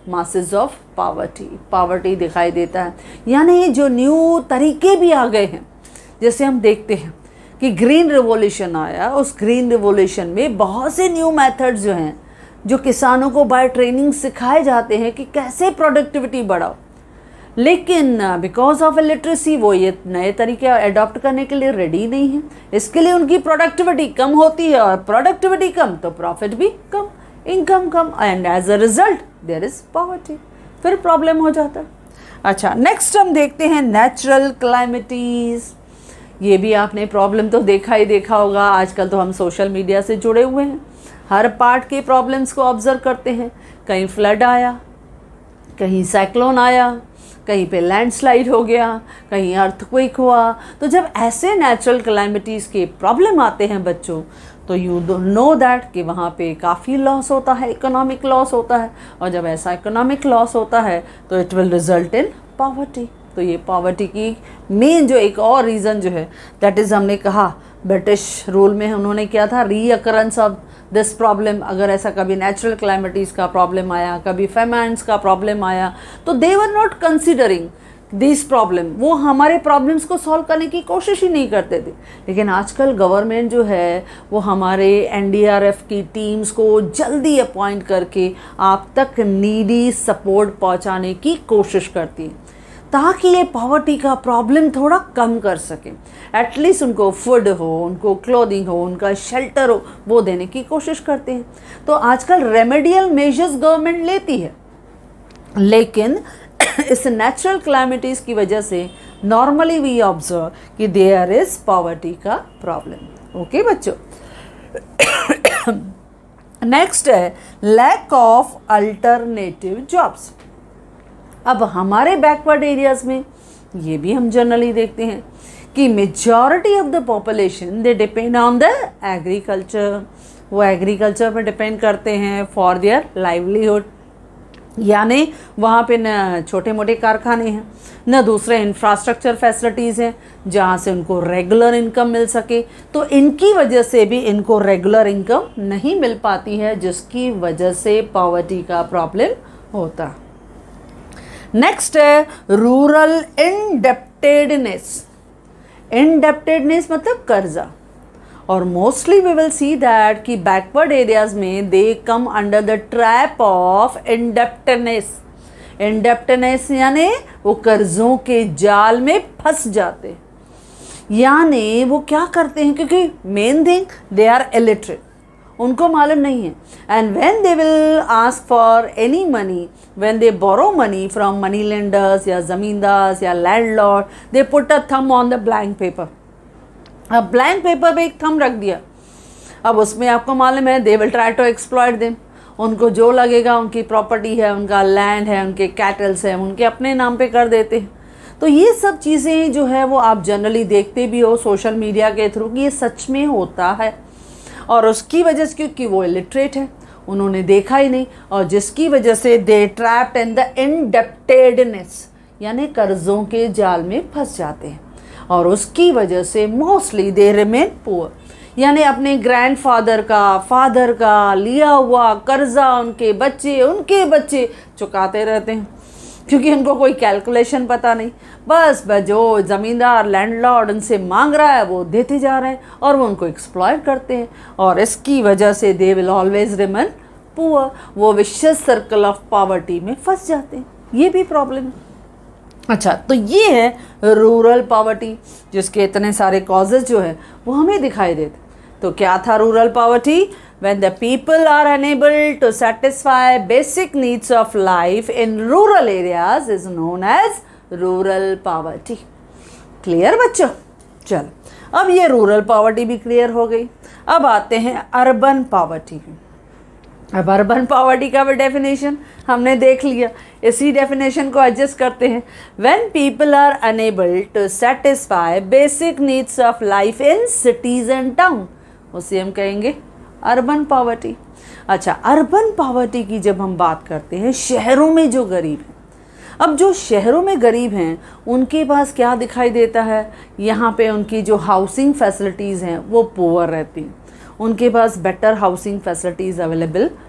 masses of poverty, poverty दिखाई देता है। यानी जो न्यू तरीके भी आ गए हैं, जैसे हम देखते हैं कि ग्रीन रिवॉल्यूशन आया, उस ग्रीन रिवॉल्यूशन में बहुत से न्यू मेथड्स जो हैं, जो किसानों को बाय ट्रेनिंग सिखाए जाते हैं कि कैसे प्रोडक्टिविटी बढ़ाओ, लेकिन बिकॉज ऑफ इलिटरेसी वो ये नए तरीके अडॉप्ट करने के लिए रेडी नहीं है। इसके लिए उनकी प्रोडक्टिविटी कम होती है, और प्रोडक्टिविटी कम तो प्रॉफिट भी कम, इनकम कम, and as a result there is poverty. फिर प्रॉब्लम हो जाता है। अच्छा, नेक्स्ट हम देखते हैं नेचुरल क्लाइमेटीज। ये भी आपने प्रॉब्लम तो देखा ही देखा होगा। आजकल तो हम सोशल मीडिया से जुड़े हुए हैं, हर पार्ट के प्रॉब्लम्स को ऑब्जर्व करते हैं। कहीं फ्लड आया, कहीं साइक्लोन आया, कहीं पे लैंडस्लाइड हो गया, कहीं अर्थक्वेक हुआ। तो जब ऐसे नेचुरल क्लाइमेटीज़ के प्रॉब्लम आते हैं बच्चों, तो यू नो दैट कि वहाँ पे काफ़ी लॉस होता है, इकोनॉमिक लॉस होता है, और जब ऐसा इकोनॉमिक लॉस होता है तो it will result in poverty. तो ये पॉवर्टी की मेन जो एक और रीज़न जो है, दैट इज़ हमने कहा ब्रिटिश रूल में उन्होंने किया था रीअकरेंस ऑफ दिस प्रॉब्लम। अगर ऐसा कभी नेचुरल क्लाइमेटीज़ का प्रॉब्लम आया, कभी फेमाइन्स का प्रॉब्लम आया, तो they were not considering this problem, वो हमारे प्रॉब्लम्स को सॉल्व करने की कोशिश ही नहीं करते थे। लेकिन आजकल गवर्नमेंट जो है वो हमारे एन डी आर एफ की टीम्स को जल्दी अपॉइंट करके आप तक नीडी सपोर्ट पहुंचाने की कोशिश करती है, ताकि ये पॉवर्टी का प्रॉब्लम थोड़ा कम कर सकें। एटलीस्ट उनको फूड हो, उनको क्लोथिंग हो, उनका शेल्टर हो, वो देने की कोशिश करते हैं। तो आजकल रेमेडियल मेजर्स गवर्नमेंट लेती है, लेकिन इस नेचुरल क्लाइमेटीज़ की वजह से नॉर्मली वी ऑब्जर्व कि देयर इज पॉवर्टी का प्रॉब्लम। ओके बच्चों, नेक्स्ट है लैक ऑफ अल्टरनेटिव जॉब्स। अब हमारे बैकवर्ड एरियाज में ये भी हम जनरली देखते हैं कि majority of the population they depend on the agriculture. वो एग्रीकल्चर पर डिपेंड करते हैं फॉर देयर लाइवलीहुड। यानी वहाँ पे न छोटे मोटे कारखाने हैं, न दूसरे इंफ्रास्ट्रक्चर फैसिलिटीज़ हैं जहाँ से उनको रेगुलर इनकम मिल सके। तो इनकी वजह से भी इनको रेगुलर इनकम नहीं मिल पाती है, जिसकी वजह से पॉवर्टी का प्रॉब्लम होता है। नेक्स्ट है रूरल इंडेप्टेडनेस। इंडेप्टेडनेस मतलब कर्जा, और mostly we will see that कि बैकवर्ड एरियाज में they come under the trap of indebtedness. Indebtedness यानी वो कर्जों के जाल में फंस जाते हैं। यानी वो क्या करते हैं, क्योंकि main thing they are illiterate, उनको मालूम नहीं है। And when they will ask for any money, when they borrow money from money lenders या जमींदार्स या landlord, they put a thumb on the blank paper. अब ब्लैंक पेपर पे एक thumb रख दिया, अब उसमें आपको मालूम है they will try to exploit them. उनको जो लगेगा, उनकी प्रॉपर्टी है, उनका लैंड है, उनके कैटल्स हैं, उनके अपने नाम पे कर देते हैं। तो ये सब चीज़ें जो है वो आप जनरली देखते भी हो सोशल मीडिया के थ्रू कि ये सच में होता है, और उसकी वजह से क्योंकि वो इलिटरेट है, उन्होंने देखा ही नहीं, और जिसकी वजह से दे ट्रैप्ड इन द इंडेप्टेडनेस यानी कर्जों के जाल में फंस जाते हैं, और उसकी वजह से मोस्टली दे रिमेन पुअर। यानी अपने ग्रैंडफादर का, फादर का लिया हुआ कर्जा उनके बच्चे उनके बच्चे चुकाते रहते हैं, क्योंकि उनको कोई कैलकुलेशन पता नहीं। बस जो ज़मींदार लैंडलॉर्ड उनसे मांग रहा है वो देते जा रहे हैं, और वो उनको एक्सप्लॉइट करते हैं, और इसकी वजह से they will always remain poor. वो विशियस सर्कल ऑफ पॉवर्टी में फंस जाते हैं। ये भी प्रॉब्लम है। अच्छा, तो ये है रूरल पॉवर्टी, जिसके इतने सारे कॉजेज जो है वो हमें दिखाई देते। तो क्या था rural poverty? When the people are unable to satisfy basic needs of life in rural areas is known as rural poverty. Clear बच्चों? चलो, अब ये रूरल पॉवर्टी भी क्लियर हो गई। अब आते हैं अर्बन पॉवर्टी। अब अर्बन पॉवर्टी का भी डेफिनेशन हमने देख लिया, इसी डेफिनेशन को एडजस्ट करते हैं। When people are unable to satisfy basic needs of life in cities and town, उसे हम कहेंगे अर्बन पॉवर्टी। अच्छा, अर्बन पॉवर्टी की जब हम बात करते हैं, शहरों में जो गरीब हैं, अब जो शहरों में गरीब हैं उनके पास क्या दिखाई देता है? यहाँ पे उनकी जो हाउसिंग फैसिलिटीज़ हैं वो पुअर रहती हैं, उनके पास बेटर हाउसिंग फैसिलिटीज़ अवेलेबल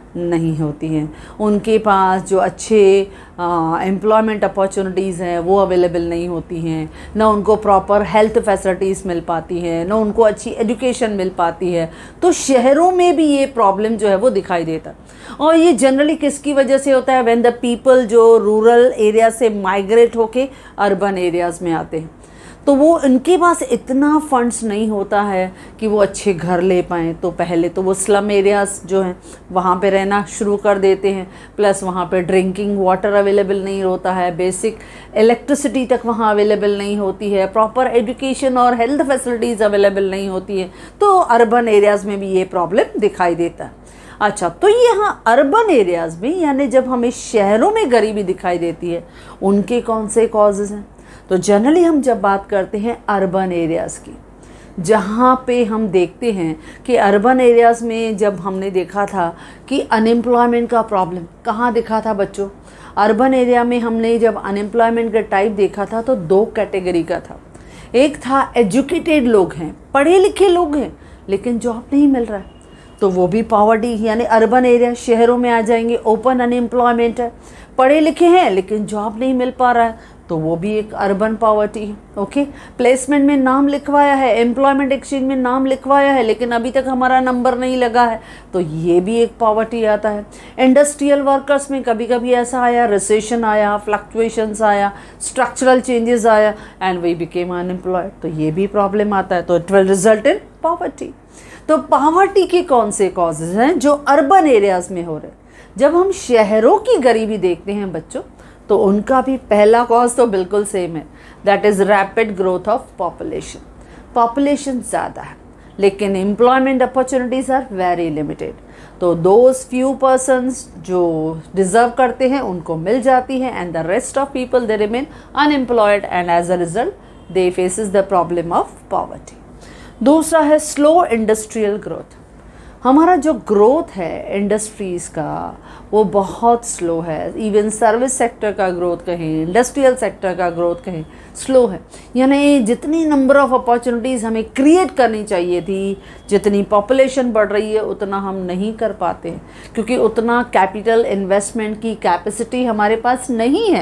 नहीं होती हैं, उनके पास जो अच्छे एम्प्लॉयमेंट अपॉर्चुनिटीज़ हैं वो अवेलेबल नहीं होती हैं, ना उनको प्रॉपर हेल्थ फैसिलिटीज़ मिल पाती हैं, ना उनको अच्छी एजुकेशन मिल पाती है। तो शहरों में भी ये प्रॉब्लम जो है वो दिखाई देता है। और ये जनरली किसकी वजह से होता है? व्हेन द पीपल जो रूरल एरिया से माइग्रेट होके अर्बन एरियाज़ में आते हैं, तो वो उनके पास इतना फंड्स नहीं होता है कि वो अच्छे घर ले पाएँ। तो पहले तो वो स्लम एरियाज़ जो हैं वहाँ पे रहना शुरू कर देते हैं, प्लस वहाँ पे ड्रिंकिंग वाटर अवेलेबल नहीं होता है, बेसिक इलेक्ट्रिसिटी तक वहाँ अवेलेबल नहीं होती है, प्रॉपर एजुकेशन और हेल्थ फैसिलिटीज़ अवेलेबल नहीं होती है। तो अर्बन एरियाज़ में भी ये प्रॉब्लम दिखाई देता है। अच्छा, तो यहाँ अर्बन एरियाज़ में यानी जब हमें शहरों में गरीबी दिखाई देती है, उनके कौन से कॉजेज़ हैं? तो जनरली हम जब बात करते हैं अर्बन एरियाज़ की, जहाँ पे हम देखते हैं कि अर्बन एरियाज़ में जब हमने देखा था कि अनएम्प्लॉयमेंट का प्रॉब्लम कहाँ दिखा था बच्चों? अर्बन एरिया में हमने जब अनएम्प्लॉयमेंट का टाइप देखा था तो दो कैटेगरी का था। एक था एजुकेटेड लोग हैं, पढ़े लिखे लोग हैं, लेकिन जॉब नहीं मिल रहा है, तो वो भी पॉवर्टी यानी अर्बन एरिया शहरों में आ जाएंगे। ओपन अनएम्प्लॉयमेंट है, पढ़े लिखे हैं लेकिन जॉब नहीं मिल पा रहा है, तो वो भी एक अर्बन पॉवर्टी है। ओके, प्लेसमेंट में नाम लिखवाया है, एम्प्लॉयमेंट एक्सचेंज में नाम लिखवाया है, लेकिन अभी तक हमारा नंबर नहीं लगा है, तो ये भी एक पॉवर्टी आता है। इंडस्ट्रियल वर्कर्स में कभी कभी ऐसा आया, रिसेशन आया, फ्लक्चुएशंस आया, स्ट्रक्चरल चेंजेस आया एंड वी बिकेम अनएम्प्लॉयड, तो ये भी प्रॉब्लम आता है, तो it will result in poverty. तो पॉवर्टी के कौन से कॉजेज हैं जो अर्बन एरियाज़ में हो रहे हैं? जब हम शहरों की गरीबी देखते हैं बच्चों, तो उनका भी पहला कॉज तो बिल्कुल सेम है, that is rapid growth of population. Population ज़्यादा है लेकिन employment opportunities are very limited, तो दोज फ्यू पर्सन्स जो डिज़र्व करते हैं उनको मिल जाती है and the rest of people they remain unemployed and as a result they faces the problem of poverty. दूसरा है स्लो इंडस्ट्रियल ग्रोथ। हमारा जो ग्रोथ है इंडस्ट्रीज़ का वो बहुत स्लो है, इवन सर्विस सेक्टर का ग्रोथ कहें, इंडस्ट्रियल सेक्टर का ग्रोथ कहें, स्लो है। यानी जितनी नंबर ऑफ अपॉर्चुनिटीज़ हमें क्रिएट करनी चाहिए थी, जितनी पॉपुलेशन बढ़ रही है उतना हम नहीं कर पाते हैं, क्योंकि उतना कैपिटल इन्वेस्टमेंट की कैपेसिटी हमारे पास नहीं है।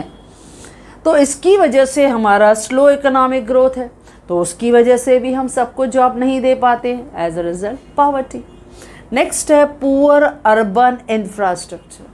तो इसकी वजह से हमारा स्लो इकोनॉमिक ग्रोथ है, तो उसकी वजह से भी हम सबको जॉब नहीं दे पाते हैं, as a result poverty. Next है पुअर अर्बन इंफ्रास्ट्रक्चर।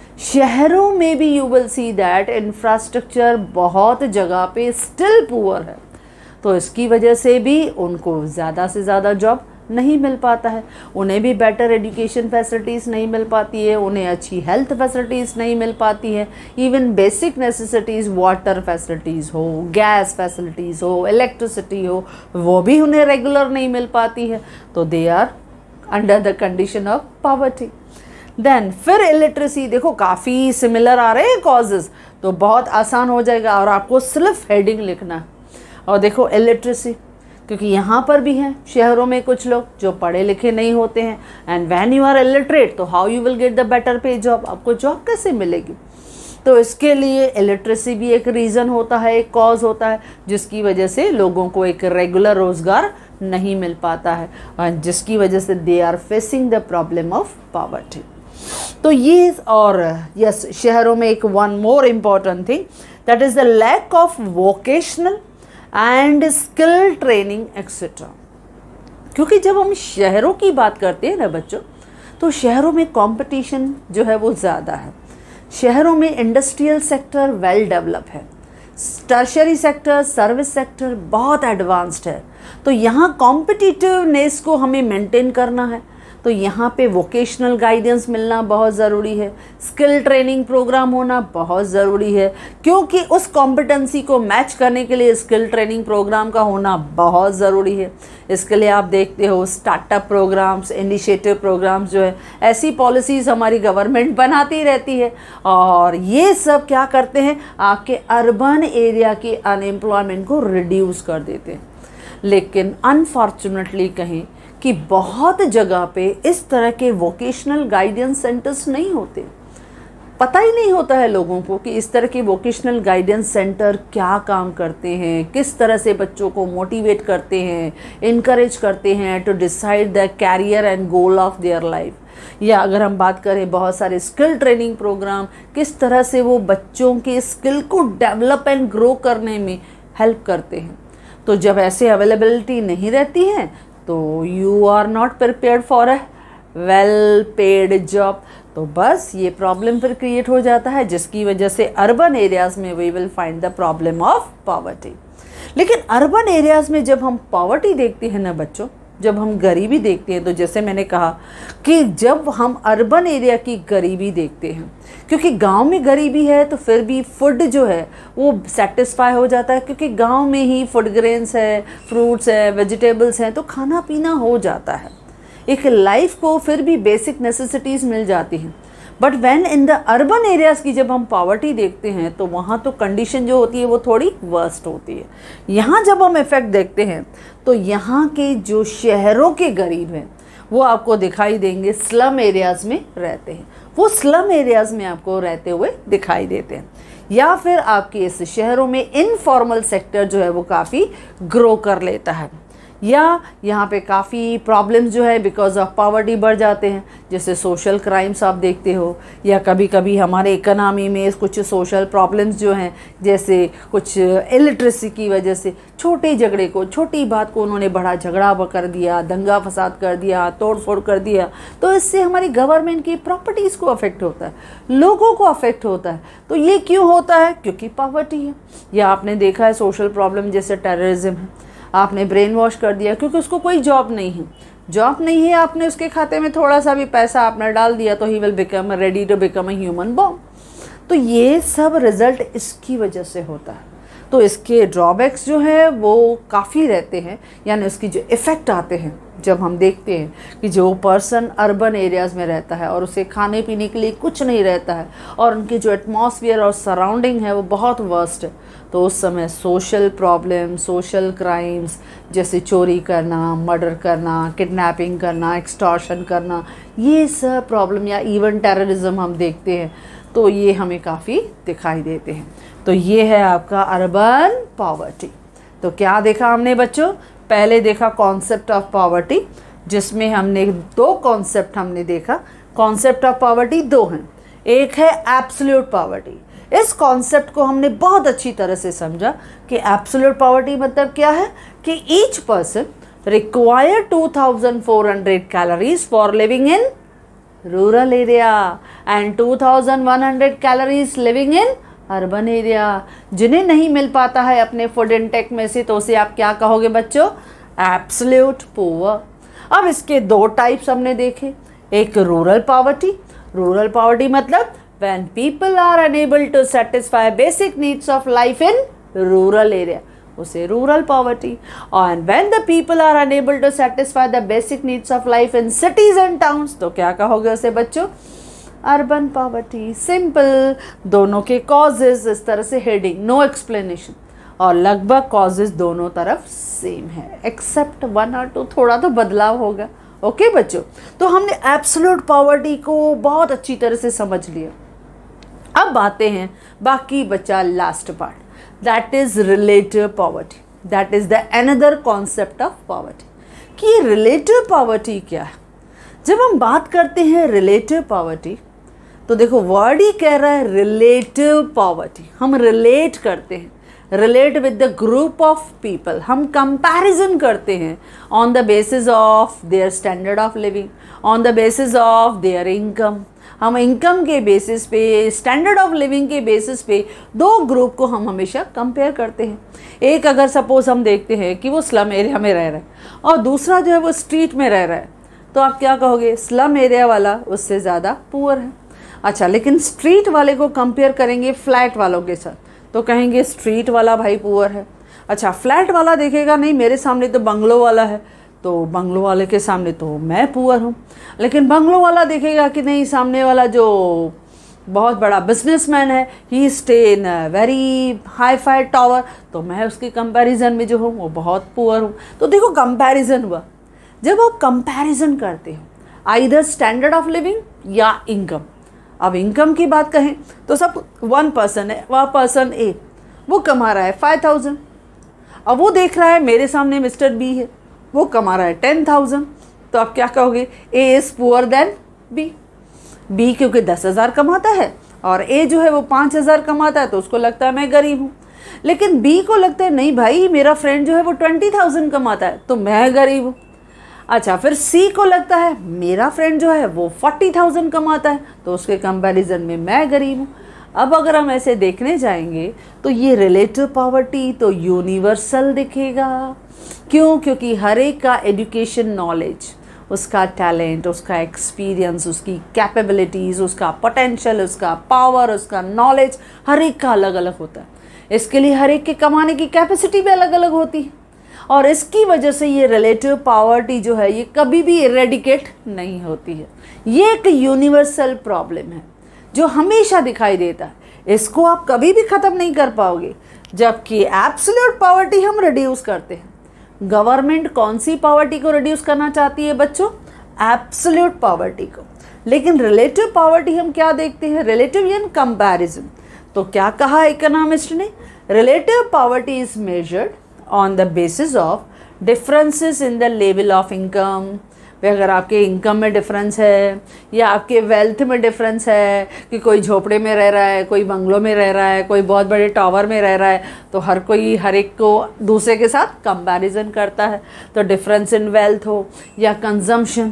शहरों में भी you will see that infrastructure बहुत जगह पे स्टिल पुअर है, तो इसकी वजह से भी उनको ज़्यादा से ज़्यादा जॉब नहीं मिल पाता है, उन्हें भी बेटर एजुकेशन फैसिलिटीज़ नहीं मिल पाती है, उन्हें अच्छी हेल्थ फैसिलिटीज़ नहीं मिल पाती है, even basic necessities water facilities हो, गैस फैसिलिटीज़ हो, इलेक्ट्रिसिटी हो, वो भी उन्हें रेगुलर नहीं मिल पाती है, तो they are under the condition of poverty. Then फिर इलिटरेसी, देखो काफ़ी सिमिलर आ रहे हैं कॉजेज़, तो बहुत आसान हो जाएगा और आपको सिर्फ हेडिंग लिखना है। और देखो इलिटरेसी, क्योंकि यहाँ पर भी हैं शहरों में कुछ लोग जो पढ़े लिखे नहीं होते हैं, and when you are illiterate तो how you will get the better pay job, आपको जॉब कैसे मिलेगी? तो इसके लिए इलिटरेसी भी एक रीज़न होता है, एक कॉज होता है, जिसकी वजह से लोगों को एक रेगुलर रोज़गार नहीं मिल पाता है, और जिसकी वजह से they are facing the problem of poverty. तो ये, और यस शहरों में एक one more important thing, that is the lack of vocational and skill training etcetera. क्योंकि जब हम शहरों की बात करते हैं ना बच्चों, तो शहरों में कंपटीशन जो है वो ज़्यादा है। शहरों में इंडस्ट्रियल सेक्टर वेल डेवलप है, टर्शरी सेक्टर, सर्विस सेक्टर बहुत एडवांस्ड है, तो यहाँ कॉम्पिटिटिवनेस को हमें मेंटेन करना है, तो यहाँ पे वोकेशनल गाइडेंस मिलना बहुत ज़रूरी है, स्किल ट्रेनिंग प्रोग्राम होना बहुत ज़रूरी है, क्योंकि उस कॉम्पिटेंसी को मैच करने के लिए स्किल ट्रेनिंग प्रोग्राम का होना बहुत ज़रूरी है। इसके लिए आप देखते हो स्टार्टअप प्रोग्राम्स, इनिशिएटिव प्रोग्राम्स जो है, ऐसी पॉलिसीज़ हमारी गवर्नमेंट बनाती रहती है, और ये सब क्या करते हैं, आपके अर्बन एरिया के अनएम्प्लॉयमेंट को रिड्यूस कर देते हैं। लेकिन अनफॉर्चुनेटली कहें कि बहुत जगह पे इस तरह के वोकेशनल गाइडेंस सेंटर्स नहीं होते। पता ही नहीं होता है लोगों को कि इस तरह के वोकेशनल गाइडेंस सेंटर क्या काम करते हैं, किस तरह से बच्चों को मोटिवेट करते हैं, इनकरेज करते हैं to decide the career and goal of their life. या अगर हम बात करें बहुत सारे स्किल ट्रेनिंग प्रोग्राम, किस तरह से वो बच्चों के स्किल को डेवलप एंड ग्रो करने में हेल्प करते हैं। तो जब ऐसे अवेलेबिलिटी नहीं रहती है तो you are not prepared for a well paid job. तो बस ये प्रॉब्लम फिर क्रिएट हो जाता है, जिसकी वजह से अर्बन एरियाज़ में we will find the problem of poverty. लेकिन अर्बन एरियाज़ में जब हम पॉवर्टी देखते हैं ना बच्चों, जब हम गरीबी देखते हैं, तो जैसे मैंने कहा कि जब हम अर्बन एरिया की गरीबी देखते हैं, क्योंकि गांव में गरीबी है तो फिर भी फूड जो है वो सेटिस्फाई हो जाता है, क्योंकि गांव में ही फूड ग्रेन्स है, फ्रूट्स है, वेजिटेबल्स हैं, तो खाना पीना हो जाता है, एक लाइफ को फिर भी बेसिक नेसेसिटीज़ मिल जाती हैं। But when in the urban areas की जब हम पॉवर्टी देखते हैं तो वहाँ तो कंडीशन जो होती है वो थोड़ी वर्स्ट होती है। यहाँ जब हम इफ़ेक्ट देखते हैं तो यहाँ के जो शहरों के गरीब हैं वो आपको दिखाई देंगे स्लम एरियाज़ में रहते हैं, वो स्लम एरियाज़ में आपको रहते हुए दिखाई देते हैं। या फिर आपके इस शहरों में इनफॉर्मल सेक्टर जो है वो काफ़ी ग्रो कर लेता है, या यहाँ पे काफ़ी प्रॉब्लम्स जो है बिकॉज ऑफ पॉवर्टी बढ़ जाते हैं, जैसे सोशल क्राइम्स आप देखते हो, या कभी कभी हमारे इकोनॉमी में कुछ सोशल प्रॉब्लम्स जो हैं, जैसे कुछ इलिटरेसी की वजह से छोटे झगड़े को, छोटी बात को उन्होंने बड़ा झगड़ा कर दिया, दंगा फसाद कर दिया, तोड़ फोड़ कर दिया, तो इससे हमारी गवर्नमेंट की प्रॉपर्टीज़ को अफेक्ट होता है, लोगों को अफेक्ट होता है। तो ये क्यों होता है? क्योंकि पॉवर्टी है। या आपने देखा है सोशल प्रॉब्लम जैसे टेररिज्म है, आपने ब्रेन वॉश कर दिया क्योंकि उसको कोई जॉब नहीं है, जॉब नहीं है, आपने उसके खाते में थोड़ा सा भी पैसा आपने डाल दिया तो he will become ready to become a human bomb. तो ये सब रिजल्ट इसकी वजह से होता है। तो इसके ड्रॉबैक्स जो है वो काफ़ी रहते हैं, यानी उसकी जो इफ़ेक्ट आते हैं जब हम देखते हैं कि जो पर्सन अर्बन एरियाज़ में रहता है और उसे खाने पीने के लिए कुछ नहीं रहता है और उनकी जो एटमॉस्फेयर और सराउंडिंग है वो बहुत वर्स्ट है, तो उस समय सोशल प्रॉब्लम, सोशल क्राइम्स जैसे चोरी करना, मर्डर करना, किडनैपिंग करना, एक्सटॉर्शन करना, ये सब प्रॉब्लम, या इवन टेररिज्म हम देखते हैं, तो ये हमें काफ़ी दिखाई देते हैं। तो ये है आपका अर्बन पॉवर्टी। तो क्या देखा हमने बच्चों? पहले देखा कॉन्सेप्ट ऑफ पॉवर्टी, जिसमें हमने दो कॉन्सेप्ट हमने देखा। कॉन्सेप्ट ऑफ पॉवर्टी दो हैं, एक है एब्सोल्यूट पॉवर्टी। इस कॉन्सेप्ट को हमने बहुत अच्छी तरह से समझा कि एब्सोल्यूट पॉवर्टी मतलब क्या है कि each person require two thousand four hundred calories for living in rural area and two thousand one hundred calories living in urban area. जिन्हें नहीं मिल पाता है अपने फूड इनटेक में से, तो उसे आप क्या कहोगे बच्चों? Absolute poor. अब इसके दो टाइप्स हमने देखे, एक रूरल पॉवर्टी। रूरल पॉवर्टी मतलब when people are unable to satisfy basic needs of life in rural area, उसे रूरल पॉवर्टी। और when the people are unable to satisfy the basic needs of life in cities and towns, तो क्या कहोगे उसे बच्चों? Urban poverty. Simple, दोनों के causes इस तरह से हेडिंग, नो एक्सप्लेनेशन, और लगभग कॉजेज दोनों तरफ सेम है, एक्सेप्ट वन और टू थोड़ा तो बदलाव होगा। ओके okay, बच्चों, तो हमने एब्सोल्यूट पॉवर्टी को बहुत अच्छी तरह से समझ लिया। अब आते हैं बाकी बचा last part, that is relative poverty, that is the another concept of poverty. कि रिलेटिव पॉवर्टी क्या है? जब हम बात करते हैं रिलेटिव पॉवर्टी, तो देखो वर्ड ही कह रहा है रिलेटिव पॉवर्टी, हम रिलेट करते हैं, relate with the group of people, हम कंपैरिजन करते हैं on the basis of their standard of living, on the basis of their income. हम इनकम के बेसिस पे, स्टैंडर्ड ऑफ लिविंग के बेसिस पे दो ग्रुप को हम हमेशा कंपेयर करते हैं। एक अगर सपोज हम देखते हैं कि वो स्लम एरिया में रह रहा है और दूसरा जो है वो स्ट्रीट में रह रहा है, तो आप क्या कहोगे? स्लम एरिया वाला उससे ज़्यादा पुअर है। अच्छा, लेकिन स्ट्रीट वाले को कंपेयर करेंगे फ्लैट वालों के साथ, तो कहेंगे स्ट्रीट वाला भाई पुअर है। अच्छा, फ्लैट वाला देखेगा नहीं मेरे सामने तो बंगलो वाला है, तो बंगलो वाले के सामने तो मैं पुअर हूँ। लेकिन बंगलो वाला देखेगा कि नहीं सामने वाला जो बहुत बड़ा बिजनेसमैन है, he stay in very hi fi tower, तो मैं उसके कंपैरिजन में जो हूँ वो बहुत पुअर हूँ। तो देखो कंपैरिजन हुआ। जब आप कंपैरिजन करते हो आइदर स्टैंडर्ड ऑफ लिविंग या इनकम, अब इनकम की बात कहें तो सब वन पर्सन है, वह पर्सन ए वो कमा रहा है फाइव थाउजेंड। अब वो देख रहा है मेरे सामने मिस्टर बी है, वो कमा रहा है टेन थाउजेंड। तो आप क्या कहोगे? A is poor than B. B क्योंकि दस हज़ार कमाता है और ए जो है वो पाँच हज़ार कमाता है, तो उसको लगता है मैं गरीब हूँ। लेकिन बी को लगता है नहीं भाई, मेरा फ्रेंड जो है वो ट्वेंटी थाउजेंड कमाता है तो मैं गरीब हूँ। अच्छा, फिर सी को लगता है मेरा फ्रेंड जो है वो फोर्टी थाउजेंड कमाता है तो उसके कंपैरिजन में मैं गरीब हूँ। अब अगर हम ऐसे देखने जाएंगे तो ये रिलेटिव पॉवर्टी तो यूनिवर्सल दिखेगा। क्यों? क्योंकि हर एक का एजुकेशन नॉलेज, उसका टैलेंट, उसका एक्सपीरियंस, उसकी कैपेबिलिटीज़, उसका पोटेंशियल, उसका पावर, उसका नॉलेज हर एक का अलग अलग होता है। इसके लिए हर एक के कमाने की कैपेसिटी भी अलग अलग होती है और इसकी वजह से ये रिलेटिव पॉवर्टी जो है ये कभी भी इरेडिकेट नहीं होती है। ये एक यूनिवर्सल प्रॉब्लम है जो हमेशा दिखाई देता है, इसको आप कभी भी ख़त्म नहीं कर पाओगे। जबकि एब्सोल्यूट पॉवर्टी हम रिड्यूस करते हैं। गवर्नमेंट कौन सी पॉवर्टी को रिड्यूस करना चाहती है बच्चों? एब्सोल्यूट पॉवर्टी को। लेकिन रिलेटिव पॉवर्टी हम क्या देखते हैं? रिलेटिव यानी कंपैरिजन। तो क्या कहा इकोनॉमिस्ट ने? Relative poverty is measured on the basis of differences in the level of income. अगर आपके इनकम में डिफरेंस है या आपके वेल्थ में डिफरेंस है कि कोई झोपड़े में रह रहा है, कोई बंगलों में रह रहा है, कोई बहुत बड़े टावर में रह रहा है, तो हर कोई हर एक को दूसरे के साथ कंपैरिजन करता है। तो डिफरेंस इन वेल्थ हो या कंजम्पशन,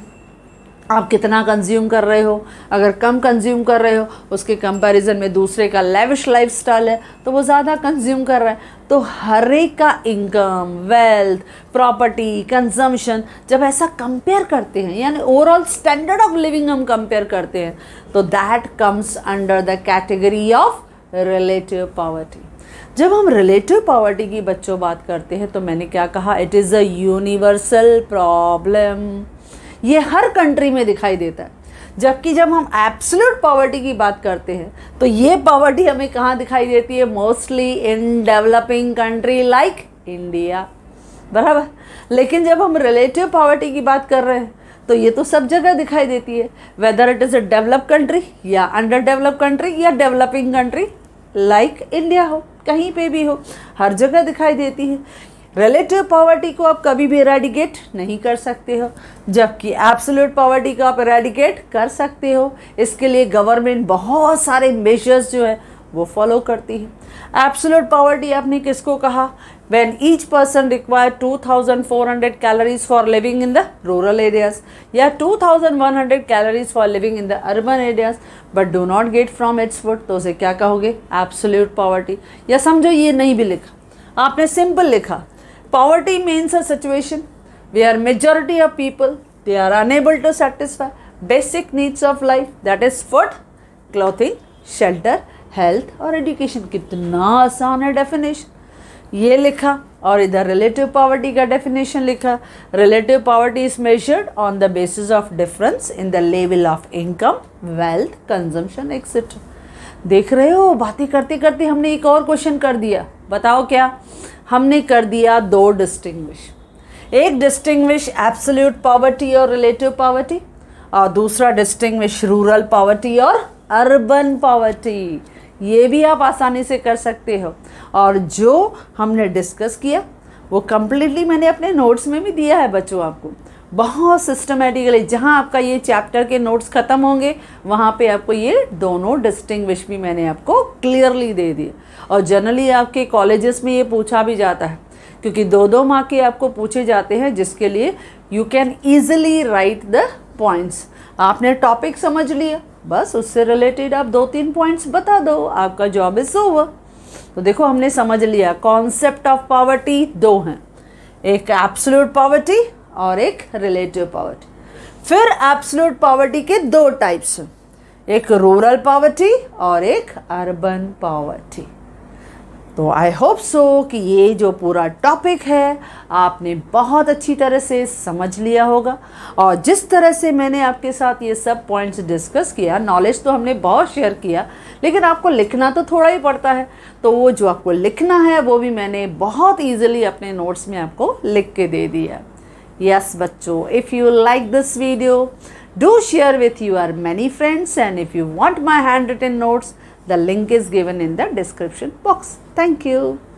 आप कितना कंज्यूम कर रहे हो, अगर कम कंज्यूम कर रहे हो उसके कंपैरिजन में दूसरे का लेविश लाइफस्टाइल है तो वो ज़्यादा कंज्यूम कर रहा है। तो हर एक का इनकम, वेल्थ, प्रॉपर्टी, कंजम्पशन जब ऐसा कंपेयर करते हैं यानी ओवरऑल स्टैंडर्ड ऑफ लिविंग हम कंपेयर करते हैं तो that comes under the category of relative poverty. जब हम रिलेटिव पॉवर्टी की बच्चों बात करते हैं तो मैंने क्या कहा? It is a universal problem. ये हर कंट्री में दिखाई देता है। जबकि जब हम एब्सोल्यूट पॉवर्टी की बात करते हैं तो ये पॉवर्टी हमें कहाँ दिखाई देती है? Mostly in developing country like India, बराबर। लेकिन जब हम रिलेटिव पॉवर्टी की बात कर रहे हैं तो ये तो सब जगह दिखाई देती है, whether it is a develop country या अंडर डेवलप कंट्री या डेवलपिंग कंट्री लाइक इंडिया हो, कहीं पे भी हो, हर जगह दिखाई देती है। रिलेटिव पॉवर्टी को आप कभी भी इरेडिकेट नहीं कर सकते हो, जबकि एब्सोल्यूट पॉवर्टी को आप इरेडिकेट कर सकते हो। इसके लिए गवर्नमेंट बहुत सारे मेजर्स जो है वो फॉलो करती है। एब्सोल्यूट पॉवर्टी आपने किसको कहा? When each person require two thousand four hundred calories for living in the rural areas या two thousand one hundred calories for living in the urban areas but do not get from its food, तो उसे क्या कहोगे? Absolute poverty. या समझो ये नहीं भी लिखा, आपने सिंपल लिखा, poverty means a situation where majority of people they are unable to satisfy basic needs of life, that is food, clothing, shelter, health और education। कितना आसान है डेफिनेशन। ये लिखा और इधर रिलेटिव पॉवर्टी का डेफिनेशन लिखा। Relative poverty is measured on the basis of difference in the level of income, wealth, consumption etcetera. देख रहे हो, बातें करते करते हमने एक और क्वेश्चन कर दिया। बताओ क्या? हमने कर दिया दो डिस्टिंग्विश। एक डिस्टिंग्विश एब्सोल्यूट पॉवर्टी और रिलेटिव पॉवर्टी और दूसरा डिस्टिंग्विश रूरल पॉवर्टी और अर्बन पॉवर्टी। ये भी आप आसानी से कर सकते हो। और जो हमने डिस्कस किया वो कम्प्लीटली मैंने अपने नोट्स में भी दिया है बच्चों आपको, बहुत सिस्टमेटिकली। जहाँ आपका ये चैप्टर के नोट्स ख़त्म होंगे वहाँ पे आपको ये दोनों डिस्टिंग्विश भी मैंने आपको क्लियरली दे दिए। और जनरली आपके कॉलेजेस में ये पूछा भी जाता है क्योंकि दो दो मार्क के आपको पूछे जाते हैं, जिसके लिए you can easily write the points. आपने टॉपिक समझ लिया, बस उससे रिलेटेड आप दो तीन पॉइंट्स बता दो, आपका जॉब इज ओवर। तो देखो हमने समझ लिया कॉन्सेप्ट ऑफ पॉवर्टी दो हैं, एक एब्सोल्यूट पॉवर्टी और एक रिलेटिव पॉवर्टी। फिर एब्सोल्यूट पॉवर्टी के दो टाइप्स हैं, एक रूरल पॉवर्टी और एक अर्बन पॉवर्टी। तो आई होप सो कि ये जो पूरा टॉपिक है आपने बहुत अच्छी तरह से समझ लिया होगा। और जिस तरह से मैंने आपके साथ ये सब पॉइंट्स डिस्कस किया, नॉलेज तो हमने बहुत शेयर किया, लेकिन आपको लिखना तो थोड़ा ही पड़ता है। तो वो जो आपको लिखना है वो भी मैंने बहुत ईजिली अपने नोट्स में आपको लिख के दे दिया। यस बच्चों, if you like this video Do share with your many friends, and if you want my handwritten notes, the link is given in the description box. Thank you.